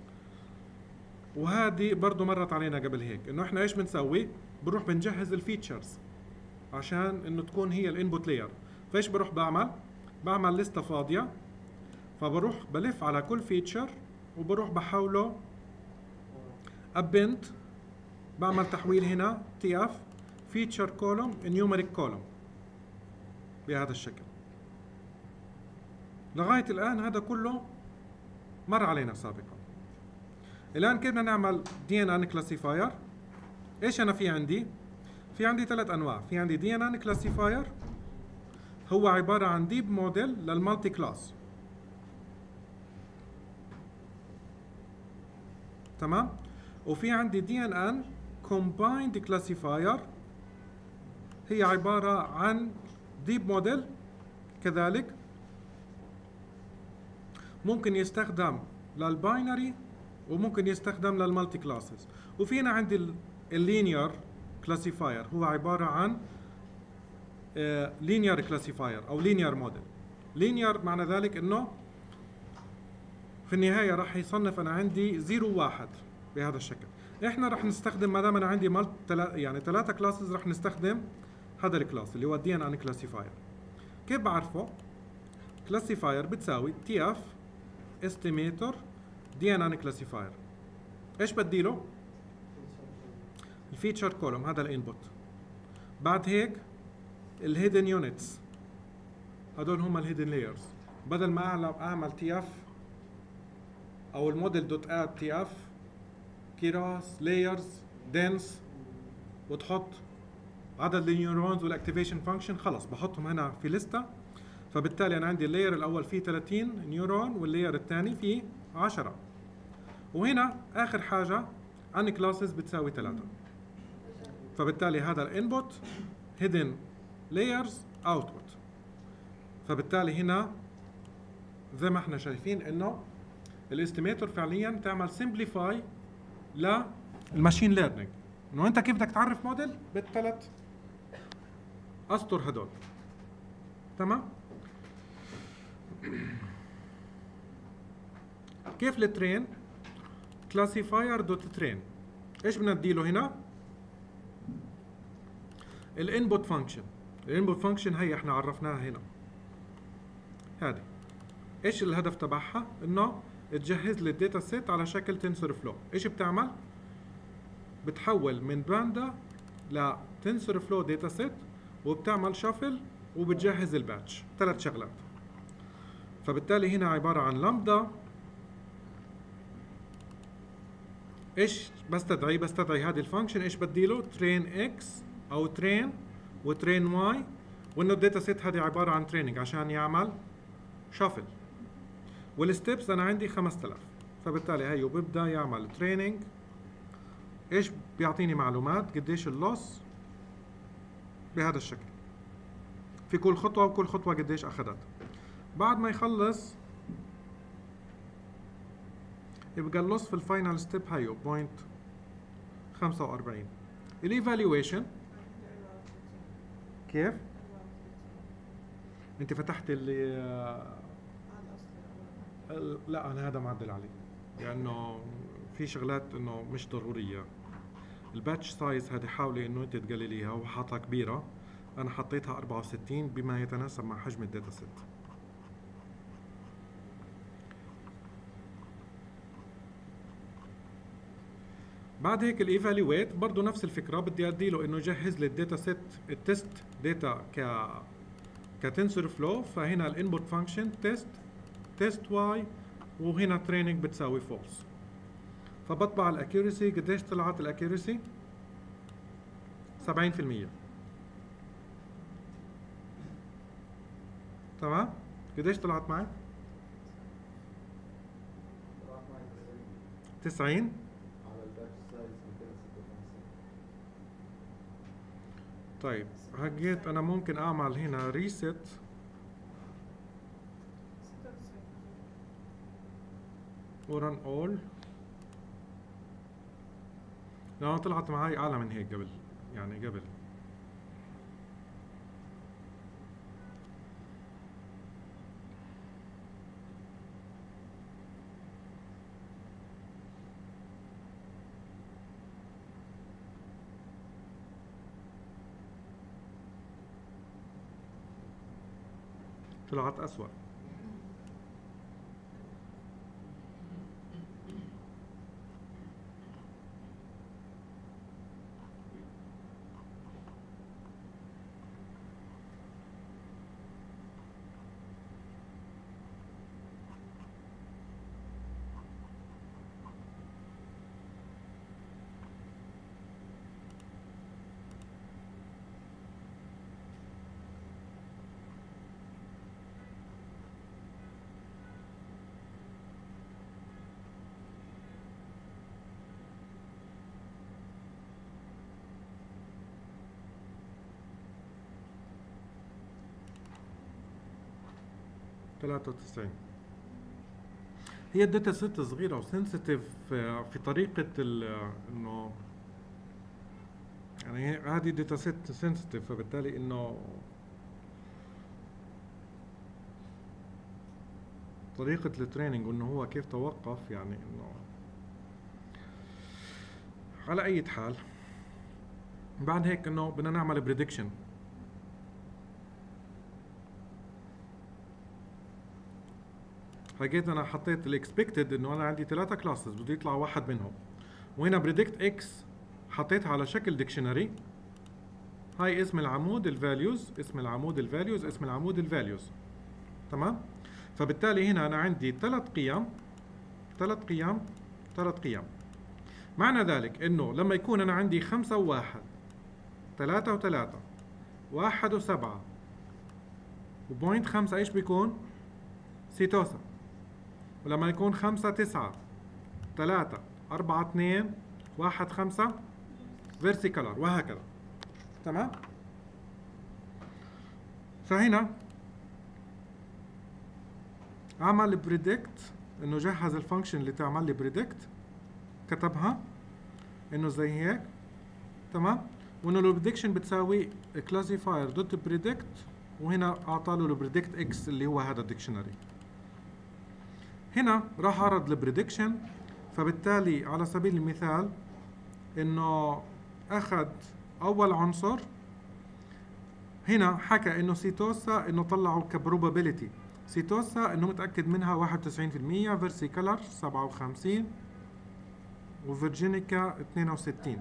وهذه برضه مرت علينا قبل هيك، انه احنا ايش بنسوي؟ بنروح بنجهز الفيتشرز عشان انه تكون هي الانبوت لاير. فايش بروح بعمل؟ بعمل لسته فاضيه، فبروح بلف على كل فيتشر وبروح بحوله ابنت، بعمل تحويل هنا تي اف فيتشر كولوم نيوميريك كولوم بهذا الشكل. لغايه الان هذا كله مر علينا سابقا. الان كيف بدنا نعمل دي ان ان كلاسيفاير؟ ايش انا في عندي؟ في عندي ثلاث انواع. في عندي دي ان ان كلاسيفاير، هو عباره عن ديب موديل للمالتي كلاس. تمام. وفي عندي دي ان ان كومبايند كلاسيفاير، هي عباره عن ديب موديل كذلك، ممكن يستخدم للباينري وممكن يستخدم للمالتي كلاسز. وفينا عندي اللينير كلاسيفاير، هو عباره عن لينير كلاسيفاير او لينير موديل. لينير معنى ذلك انه في النهايه راح يصنف انا عندي زيرو واحد بهذا الشكل. احنا راح نستخدم ما دام انا عندي مالت تلا يعني ثلاثه كلاسز، راح نستخدم هذا الكلاس اللي هو دي ان ان كلاسيفاير. كيف بعرفه؟ كلاسيفاير بتساوي تي اف استيميتور دي ان ان كلاسيفاير. ايش بدي له؟ الفيتشر كولوم، هذا الانبوت. بعد هيك الهيدن يونتس، هدول هم الهيدن لايرز. بدل ما اعمل تي اف او الموديل دوت اد تي اف كيراس لايرز دنس وتحط عدد النيورونز والاكتيفيشن فانكشن، خلص بحطهم هنا في لسته. فبالتالي انا عندي اللاير الاول فيه ثلاثين نيورون واللاير الثاني فيه عشرة، وهنا اخر حاجه ان كلاسز بتساوي ثلاثة. فبالتالي هذا الانبوت هيدن لايرز اوتبوت. فبالتالي هنا زي ما احنا شايفين انه الاستيميتور فعليا تعمل سمبليفاي للماشين ليرنينج، انه انت كيف بدك تعرف موديل بالثلاث اسطر هدول. تمام؟ كيف الترين؟ كلاسيفاير دوت ترين. ايش بدنا نديله هنا؟ الانبوت فانكشن. الانبوت فانكشن هي احنا عرفناها هنا. هذه ايش الهدف تبعها؟ انه تجهز لي الداتا سيت على شكل تنسور فلو. ايش بتعمل؟ بتحول من باندا لتنسور فلو داتا سيت، وبتعمل شافل وبتجهز الباتش. ثلاث شغلات. فبالتالي هنا عباره عن لامدا. ايش بستدعي؟ بستدعي هذه الفانكشن. ايش بديله؟ ترين اكس او ترين وترين واي، وانه الداتا سيت هذه عباره عن تريننج عشان يعمل شافل. والستبس انا عندي خمسة آلاف. فبالتالي هيو ببدا يعمل تريننج. ايش بيعطيني معلومات؟ قديش اللوس بهذا الشكل في كل خطوه، وكل خطوه قديش اخذت. بعد ما يخلص يبقى اللوس في الفاينل ستيب هيو بوينت خمسة وأربعين. الايفالويشن كيف؟ انت فتحت اللي لا انا هذا معدل عليه، لانه في شغلات انه مش ضروريه. الباتش سايز هذه حاولي انه انت تقلليها، هو حاطها كبيره، انا حطيتها أربعة وستين بما يتناسب مع حجم الداتا سيت. بعد هيك الايفالويت برضه نفس الفكره، بدي ادي له انه يجهز لي الداتا سيت التست داتا ك كتنسور فلو. فهنا الانبوت فانكشن تيست تيست واي، وهنا تريننج بتساوي فولس. فبطبع الاكيورسي. قديش طلعت الاكيورسي؟ سبعين بالمية. تمام؟ قديش طلعت معي؟ تسعين. طيب هجيت انا ممكن اعمل هنا ريست ورن اول، لانه طلعت معي اعلى من هيك قبل، يعني قبل. طلعت أسوأ. ثلاثة وتسعين. هي الداتا سيت صغيرة وسنسيتيف في طريقة انه يعني هذه داتا سيت سنسيتيف، فبالتالي انه طريقة التريننج وانه هو كيف توقف، يعني انه على اي حال. بعد هيك انه بدنا نعمل بريدكشن. فجيت انا حطيت الاكسبكتد انه انا عندي ثلاثة كلاسز بده يطلع واحد منهم، وهنا بريدكت اكس حطيتها على شكل ديكشنري. هاي اسم العمود الفاليوز، اسم العمود الفاليوز، اسم العمود الفاليوز. تمام؟ فبالتالي هنا انا عندي ثلاث قيم، ثلاث قيم، ثلاث قيم. معنى ذلك انه لما يكون انا عندي خمسة وواحد، ثلاثة وثلاثة، واحد وسبعة، وبوينت خمسة ايش بيكون؟ سيتوسا. ولما يكون خمسة تسعة، ثلاثة، أربعة اثنين، واحد خمسة، فيرسيكولار، وهكذا. تمام؟ فهنا عمل بريدكت، انه جهز الفانكشن اللي تعمل لي بريدكت، كتبها انه زي هيك. تمام؟ وانه البريدكشن بتساوي كلاسيفاير دوت بريدكت، وهنا اعطى له البريدكت اكس اللي هو هذا الديكشنري. هنا راح عرض البريدكشن، فبالتالي على سبيل المثال انه اخذ اول عنصر، هنا حكى انه سيتوسا انه طلعوا كبروبابيلتي، سيتوسا انه متاكد منها واحد وتسعين بالمية، فيرسيكولار سبعة وخمسين، وفيرجينيكا اثنين وستين.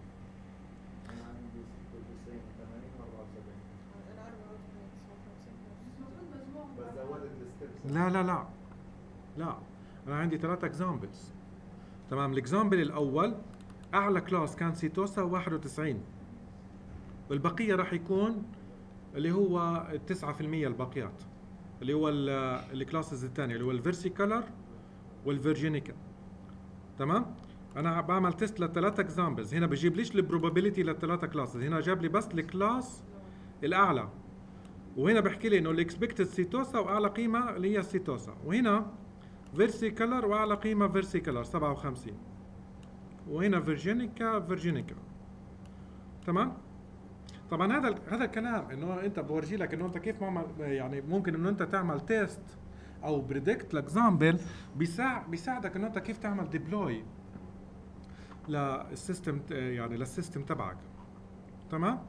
لا لا لا لا، انا عندي ثلاثة اكزامبلز. تمام؟ الاكزامبل الاول اعلى كلاس كان سيتوسا واحد وتسعين، والبقيه راح يكون اللي هو تسعة بالمية الباقيات، اللي هو الكلاسز الثانيه اللي هو الفيرسيكولار والفيرجينيكا. تمام؟ انا بعمل تيست للثلاثه اكزامبلز، هنا بجيب ليش البروبابيلتي للثلاثه كلاسز، هنا جاب لي بس الكلاس الاعلى، وهنا بحكي لي انه الاكسبكتد سيتوسا واعلى قيمه اللي هي السيتوسا، وهنا فيرسيكولار واعلى قيمه فيرسيكولار سبعة وخمسين، وهنا فيرجينيكا فيرجينيكا. تمام؟ طبعا هذا هذا الكلام انه انت بورجي لك انه انت كيف ما يعني ممكن انه انت تعمل تيست او بريدكت لاكزامبل، بيساعد بيساعدك انه انت كيف تعمل ديبلوي للسيستم، يعني للسيستم تبعك. تمام؟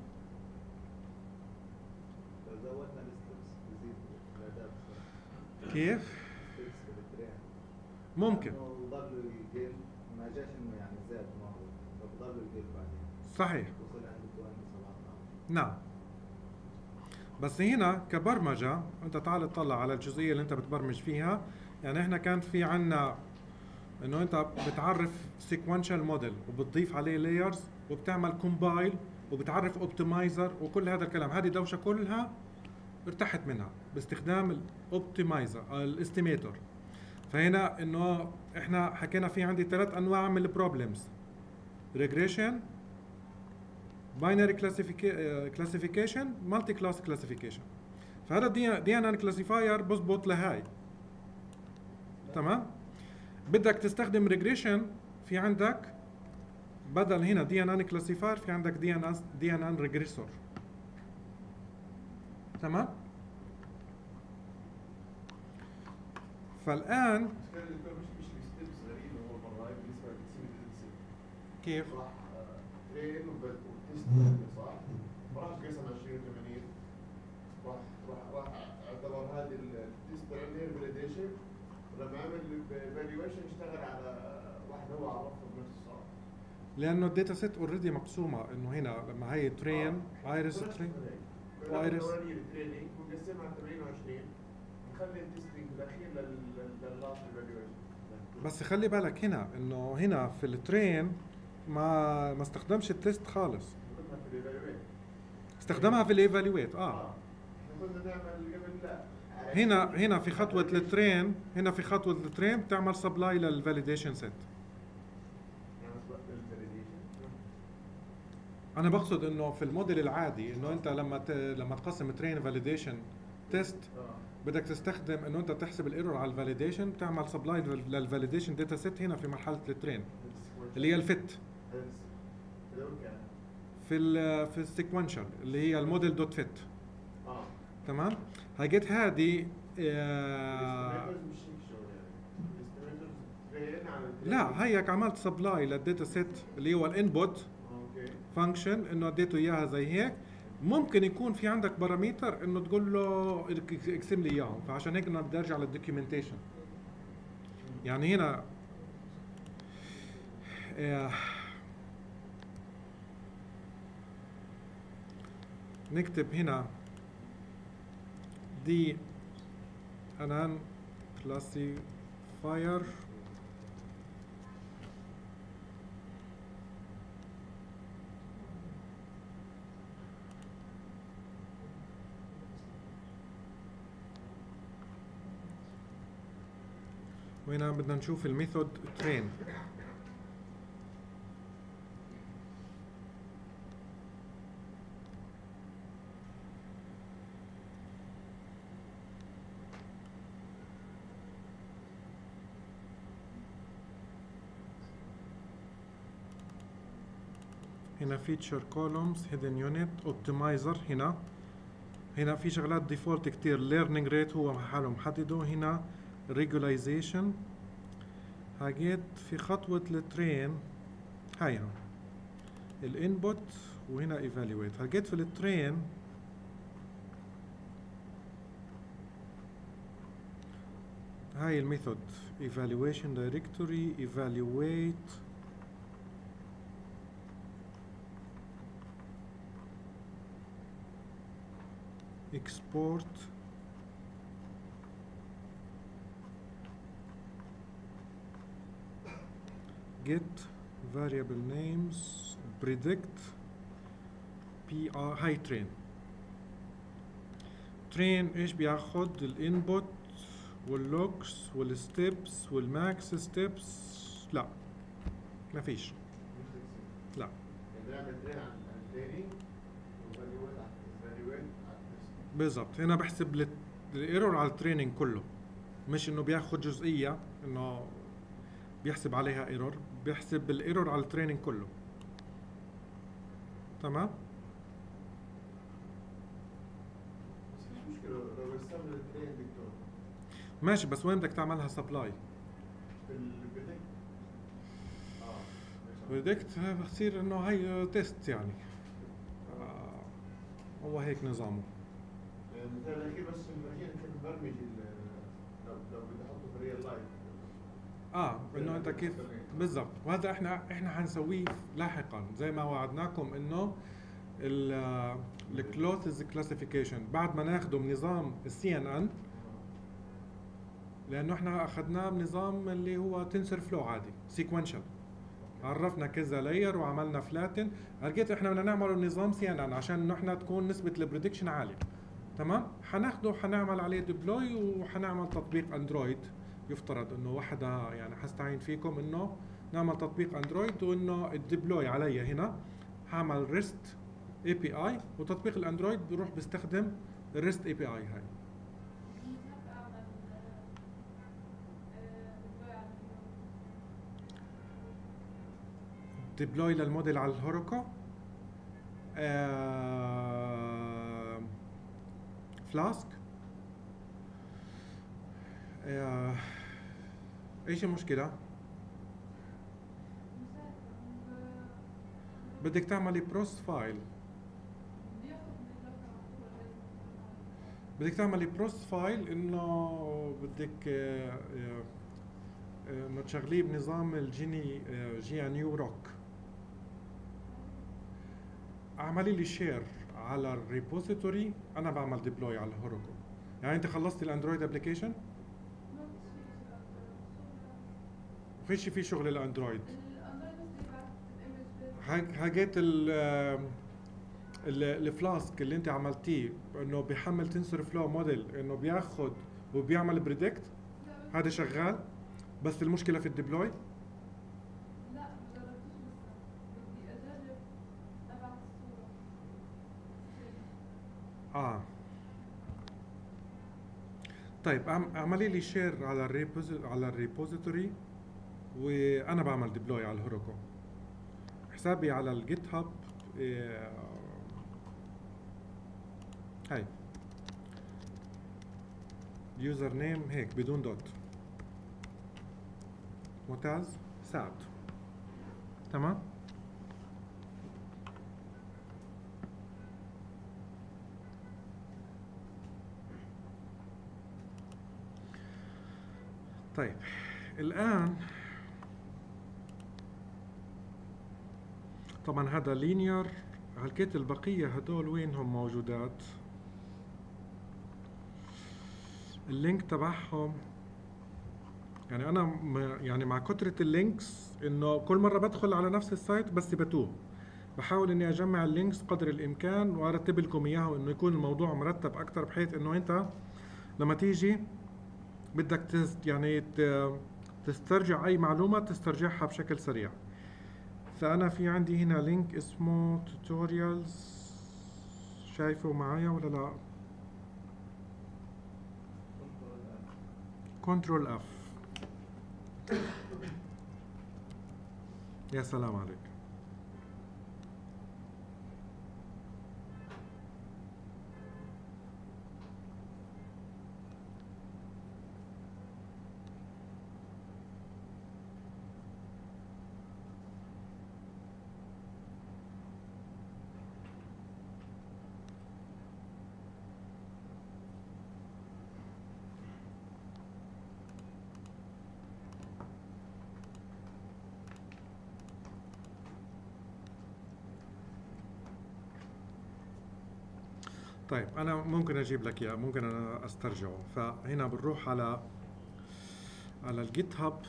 كيف؟ ممكن ما جاش انه يعني زاد، ما هو بضل الجيل بعدين. صحيح. وصل عند سبعة. نعم. بس هنا كبرمجة انت تعال تطلع على الجزئية اللي انت بتبرمج فيها. يعني احنا كان في عنا انه انت بتعرف سيكونشال موديل وبتضيف عليه لايرز وبتعمل كومبايل وبتعرف اوبتمايزر وكل هذا الكلام، هذه دوشة كلها ارتحت منها باستخدام الاوبتمايزر الاستيميتور. فهنا انه احنا حكينا في عندي ثلاث انواع من البروبلمز: ريجريشن، باينري كلاسيفيكيشن، مالتي كلاس كلاسيفيكيشن. فهذا دي ان ان كلاسيفاير بزبط لهاي. تمام؟ بدك تستخدم ريجريشن، في عندك بدل هنا دي ان ان كلاسيفاير في عندك دي ان ان دي ان ان ريجريسور. تمام؟ فالان مش مش الستبس غريبه هو المره هاي بالنسبه لتقسيم الداتا سيت. كيف؟ راح ترين وتست صح؟ ما راح قسم عشرين ثمانين، راح راح راح اعتبر هذه التست اللي هي فاليديشن، ولما عمل الايفالويشن اشتغل على واحده هو عرفها بنفسه صح؟ لانه الداتا سيت اوريدي مقسومه، انه هنا لما هي ترين ايرس ترين وايرس التريننج ونقسمها ثمانين وعشرين، نخلي التستنج الاخير لللاست ايفالويشن. بس خلي بالك هنا انه هنا في الترين ما ما استخدمش التست خالص، استخدمها في الايفالويت. اه كنا نعمل قبل لا هنا هنا في خطوه الترين، هنا في خطوه الترين بتعمل سبلاي للفاليديشن سيت. انا بقصد انه في الموديل العادي انه انت لما ت... لما تقسم ترين فاليديشن تيست بدك تستخدم انه انت تحسب الايرور على الفاليديشن، بتعمل سبلاي للفاليديشن داتا سيت هنا في مرحله الترين اللي هي الفيت في ال في السيكونشال اللي هي الموديل دوت فيت. اه تمام؟ هاجت هذه آه لا هيك عملت سبلاي للداتا سيت اللي هو الانبوت فانكشن، انه اديته اياها زي هيك. ممكن يكون في عندك باراميتر انه تقول له اقسم لي اياهم، فعشان هيك انا بدي ارجع للدوكيومنتيشن. يعني هنا آه نكتب هنا دي أنان كلاسيفاير وهنا بدنا نشوف الميثود train. هنا feature columns hidden unit optimizer. هنا هنا في شغلات ديفولت كتير. learning rate هو حاله محدده. هنا regularization حاجات في خطوة الترين هاي الانبوت وهنا evaluate. حاجات في الترين هاي الميثود evaluation directory evaluate export get variable names predict بي ار. هاي train. train ايش بياخد؟ الانبوت واللوكس والستبس والماكس ستبس. لا ما فيش. لا يعني بنعمل ترين عن التريننج وفاليويت على فاليويت على التست. بالضبط. هنا بحسب الايرور على التريننج كله، مش انه بياخد جزئيه انه بيحسب عليها ايرور، بيحسب الايرور على التريننج كله. تمام. بس مش مشكله لو استعمل الترين دكتور ماشي، بس وين بدك تعملها سبلاي؟ في البريدكت. اه بريدكت بصير انه هي تيست يعني. آه هو هيك نظامه. يعني مثلا الاخير بس الاخير كيف نبرمج ال- لو لو بدي احطه في ريال لايف. اه انه انت كيف بالضبط. وهذا احنا احنا حنسويه لاحقا زي ما وعدناكم، انه الكلوثز كلاسيفيكيشن بعد ما ناخده بنظام السي ان ان، لانه احنا اخذناه بنظام اللي هو تنسر فلو عادي سيكونشال. عرفنا كذا لاير وعملنا فلاتن. لقيت احنا بدنا نعمله نظام سي ان ان عشان انه احنا تكون نسبه البريدكشن عاليه. تمام. حناخده حنعمل عليه ديبلوي وحنعمل تطبيق اندرويد. يفترض انه وحده يعني حستعين فيكم انه نعمل تطبيق اندرويد، وانه الديبلوي علي هنا هعمل ريست اي بي اي، وتطبيق الاندرويد بيروح بيستخدم الريست اي بي اي هاي. ديبلوي للموديل على الهوروكو. آه فلاسك. آه ايش المشكلة؟ بدك تعملي بروس فايل. بدك تعملي بروس فايل انه بدك آه آه انه تشغليه بنظام الجيني آه جي ان يو روك. اعملي لي شير على الريبوزيتوري، انا بعمل ديبلوي على الهوروكو. يعني انت خلصتي الاندرويد ابلكيشن؟ فيش في شغل الاندرويد. حاجات ال الفلاسك اللي انت عملتيه انه بيحمل تنسر فلو موديل، انه بياخد وبيعمل بريدكت، هذا شغال. بس المشكله في الديبلوي. لا ما جربتوش لسه، بدي اجرب ابعت الصوره. اه طيب اعملي لي شير على الريبوزي على الريبوزيتوري، وانا بعمل ديبلوي على الهوروكو. حسابي على الجيت هاب إيه هاي يوزر نيم هيك بدون دوت. ممتاز. ساعد. تمام. طيب الآن طبعا هذا linear هلكيت البقية هدول وينهم موجودات؟ اللينك تبعهم يعني انا م- يعني مع كثرة اللينكس انه كل مرة بدخل على نفس السايت بس بتوه. بحاول اني اجمع اللينكس قدر الامكان وارتب لكم اياه وانه يكون الموضوع مرتب اكثر بحيث انه انت لما تيجي بدك تست يعني ت- تسترجع اي معلومة تسترجعها بشكل سريع. فانا في عندي هنا لينك اسمه توتوريالز، شايفه معايا ولا لا؟ كنترول اف. يا سلام عليك. طيب انا ممكن اجيب لك اياه، ممكن انا استرجعه. فهنا بنروح على على الجيت هاب،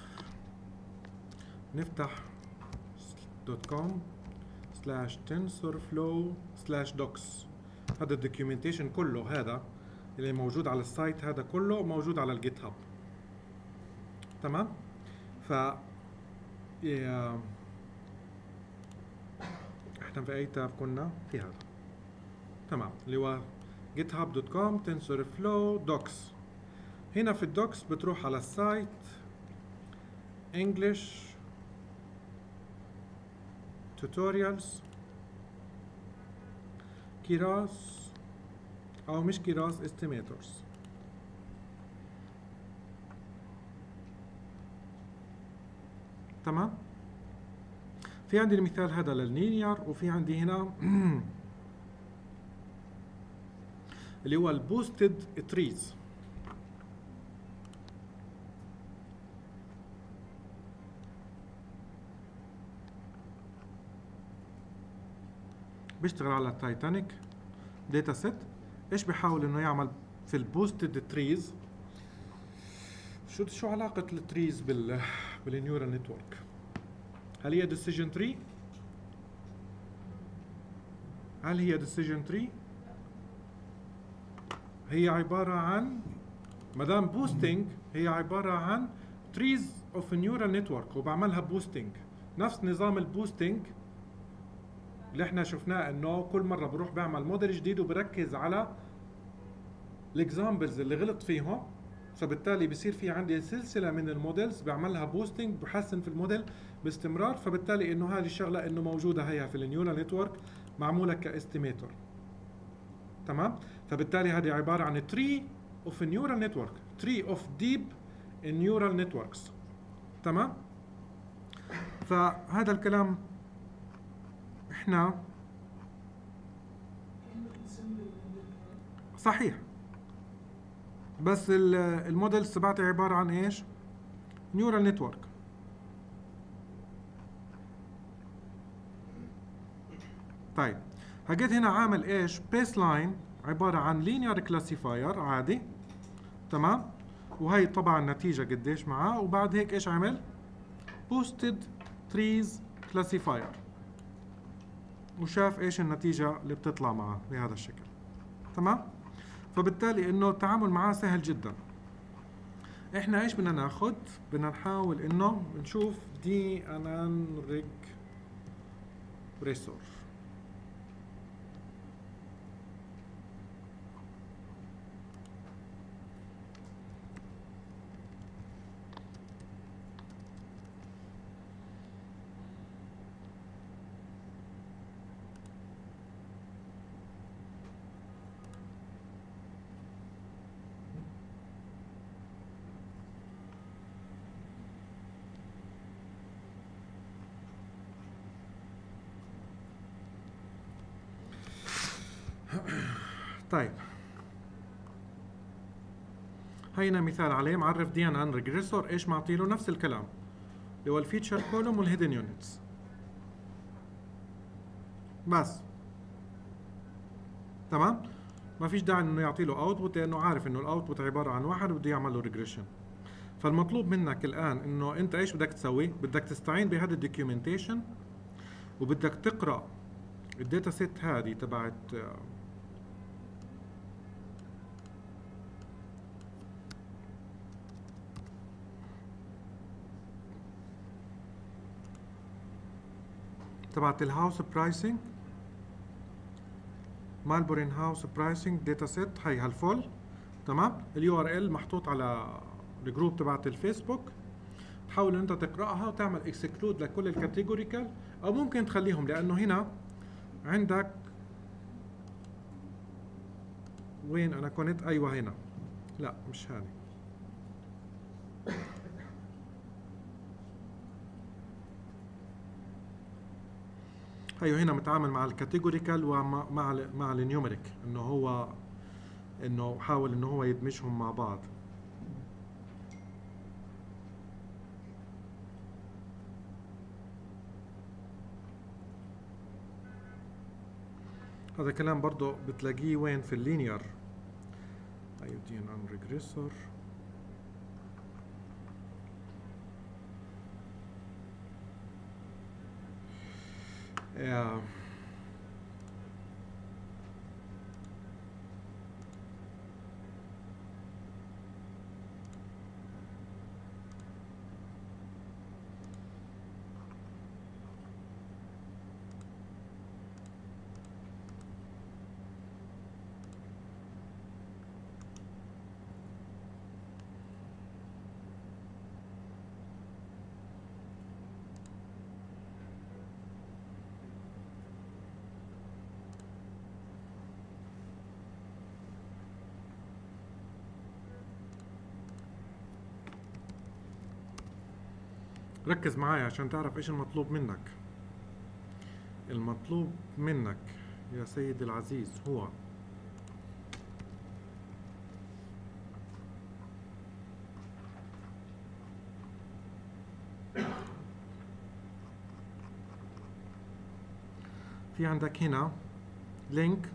نفتح دوت كوم سلاش تنسورفلو سلاش دوكس. هذا الدوكيومنتيشن كله هذا اللي موجود على السايت هذا كله موجود على الجيت هاب. تمام. ف يا- احنا في اي تاب كنا؟ في هذا. تمام، اللي هو جيت هاب دوت كوم تنسورفلو دوكس. هنا في الدوكس بتروح على السايت انجلش توتوريالز كيراس، او مش كيراس، استيميتورز. تمام. في عندي المثال هذا لللينير، وفي عندي هنا اللي هو البوستد تريز. بيشتغل على التايتانيك داتا سيت. ايش بيحاول انه يعمل في البوستد تريز؟ شو شو علاقة التريز بال بالنيورال نتورك؟ هل هي ديسيجن تري؟ هل هي ديسيجن تري؟ هي عبارة عن مدام بوستنج، هي عبارة عن تريز اوف نيورال نتورك، وبعملها بوستنج نفس نظام البوستنج اللي احنا شفناه، انه كل مرة بروح بعمل موديل جديد وبركز على الاكزامبلز اللي غلط فيهم، فبالتالي بصير في عندي سلسلة من الموديلز بعملها بوستنج، بحسن في الموديل باستمرار. فبالتالي انه هذه الشغلة انه موجودة هي في النيورال نتورك معمولة كاستيميتور. تمام. فبالتالي هذه عبارة عن tree of a neural network, tree of deep neural networks. تمام. فهذا الكلام احنا صحيح، بس الموديلز تبعتي عبارة عن ايش؟ نيورال نتورك. طيب هجيت هنا عامل ايش؟ بيس لاين عبارة عن لينير كلاسيفاير عادي. تمام. وهي طبعا نتيجة قديش معاه، وبعد هيك ايش عمل؟ بوستد تريز كلاسيفاير، وشاف ايش النتيجة اللي بتطلع معاه بهذا الشكل. تمام. فبالتالي انه التعامل معاه سهل جدا. احنا ايش بدنا ناخذ؟ بدنا نحاول انه نشوف دي انان ريج بريسور. طيب هينا مثال عليه، معرف دي ان ان ريجريسور. ايش معطيله؟ نفس الكلام اللي هو الفيتشر كولوم والهيدن يونتس. بس تمام؟ ما فيش داعي انه يعطي له اوتبوت لانه عارف انه الاوتبوت عباره عن واحد وبده يعمل له ريجريشن. فالمطلوب منك الان انه انت ايش بدك تسوي؟ بدك تستعين بهذا الدوكيومنتيشن وبدك تقرا الداتا سيت هذه تبعت تبعت الهاوس برايسنج، مالبورين هاوس برايسنج داتا سيت، هي هالفول. تمام؟ اليو ار ال محطوط على الجروب تبعت الفيسبوك. تحاول انت تقراها وتعمل اكسكلود لكل الكاتيجوريكال، او ممكن تخليهم لانه هنا عندك وين انا كنت؟ ايوه هنا، لا مش هذه. ايوه هنا متعامل مع الكاتيجوريكال ومع مع ال مع النيوميريك، انه هو انه حاول انه هو يدمجهم مع بعض. هذا كلام برضه بتلاقيه وين؟ في اللينير ايودين ان ريجريسور. Yeah. ركز معايا عشان تعرف ايش المطلوب منك. المطلوب منك يا سيدي العزيز هو في عندك هنا لينك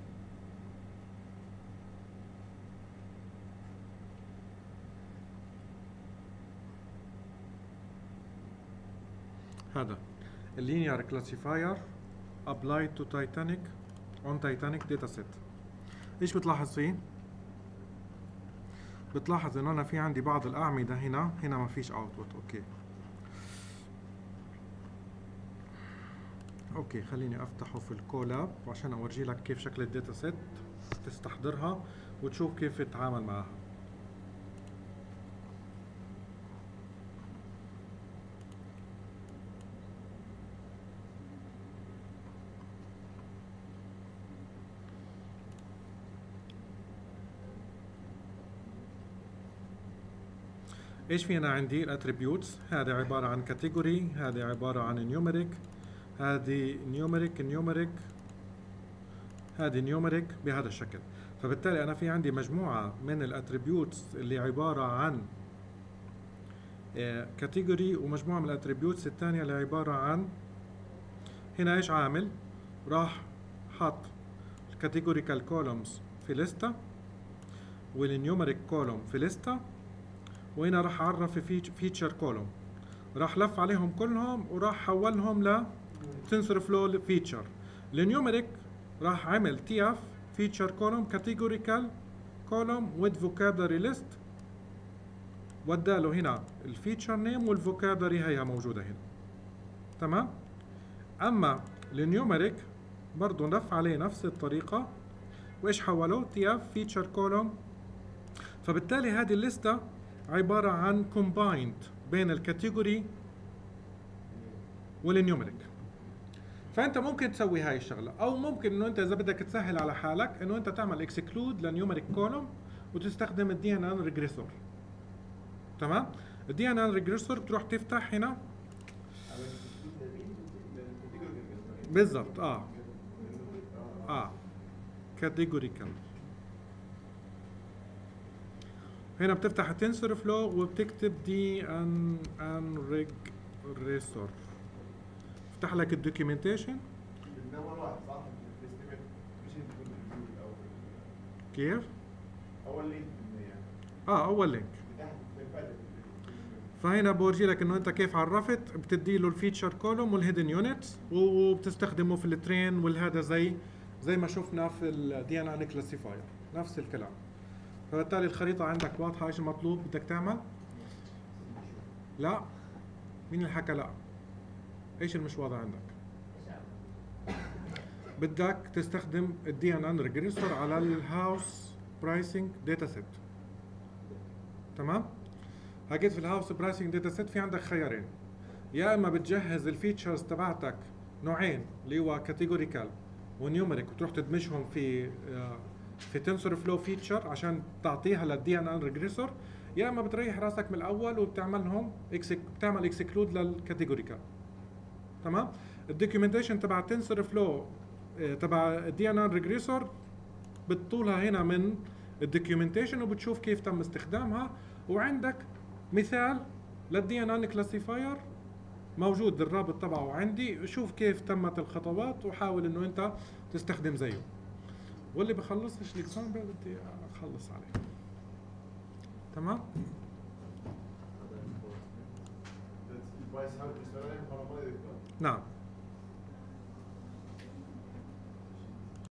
هذا اللينير كلاسيفاير applied to Titanic on Titanic dataset. ايش بتلاحظ فيه؟ بتلاحظ انه انا في عندي بعض الاعمده هنا، هنا ما فيش اوتبوت. اوكي اوكي خليني افتحه في الكولاب عشان اورجي لك كيف شكل الداتا سيت، تستحضرها وتشوف كيف تتعامل معها. ايش في انا عندي؟ الاتريبيوتس، هذا عباره عن كاتيجوري، هذا عباره عن نيوميريك، هذه نيوميريك نيوميريك، هذه نيوميريك بهذا الشكل. فبالتالي انا في عندي مجموعه من الاتريبيوتس اللي عباره عن كاتيجوري، ومجموعه من الاتريبيوتس الثانيه اللي عباره عن هنا ايش عامل؟ راح حط الكاتيجوريكال كولومز في لسته والنيوميريك كولوم في لسته، وهنا راح عرف في فيتشر كولوم، راح لف عليهم كلهم وراح حولهم ل تنسور فلو فيتشر. النيوميريك راح عمل تي اف فيتشر كولوم كاتيجوريكال كولوم وذ فوكابلري ليست، وداله هنا الفيتشر نيم والفوكابلري هيها موجوده هنا. تمام؟ اما النيوميريك برضه لف عليه نفس الطريقه، وايش حولوه؟ تي اف فيتشر كولوم. فبالتالي هذه الليسته عبارة عن combined بين الكاتيجوري والنيوميريك. فأنت ممكن تسوي هاي الشغلة، أو ممكن إنه أنت إذا بدك تسهل على حالك إنه أنت تعمل اكسكلود لنيوميريك كولوم وتستخدم الدي ان ان ريجريسور. تمام؟ الدي ان ان ريجريسور بتروح تفتح هنا بالضبط اه اه كاتيجوريكال. هنا بتفتح التنسور فلو وبتكتب دي ان ان ريجريسور، افتح لك الدوكيومنتيشن. من اول واحد صح؟ الاستيميت مش انت كنت بتقول الاول. كيف؟ اول لينك يعني اه اول لينك. تحت الفاتح. فهنا بورجي لك انه انت كيف عرفت، بتدي له الفيتشر كولوم والهيدن يونت وبتستخدمه في الترين والهذا زي زي ما شفنا في الدي ان ان كلاسيفاير نفس الكلام. فبالتالي الخريطه عندك واضحه ايش المطلوب بدك تعمل؟ لا مين اللي حكى لا؟ ايش المش واضح عندك؟ بدك تستخدم الدي ان ان ريجريسور على الهاوس برايسنج داتا سيت. تمام؟ حكيت في الهاوس برايسنج داتا سيت في عندك خيارين، يا اما بتجهز الفيتشرز تبعتك نوعين اللي هو كاتيجوريكال ونيوميريك وتروح تدمجهم في في تنسور فلو فيتشر عشان تعطيها للدي ان ان ريجريسور، يا اما بتريح راسك من الاول وبتعملهم اكسك بتعمل اكسكلود للكاتيجوريكال. تمام؟ الدوكيومنتيشن تبع تنسور فلو تبع الدي ان ان ريجريسور بتطولها هنا من الدوكيومنتيشن وبتشوف كيف تم استخدامها، وعندك مثال للدي ان ان كلاسيفاير موجود الرابط تبعه عندي، شوف كيف تمت الخطوات وحاول انه انت تستخدم زيه. واللي بخلصش الاكزامبل بدي اخلص عليه. تمام؟ البايس هاوس بيشتغل عليه مرة مرة دكتور. نعم.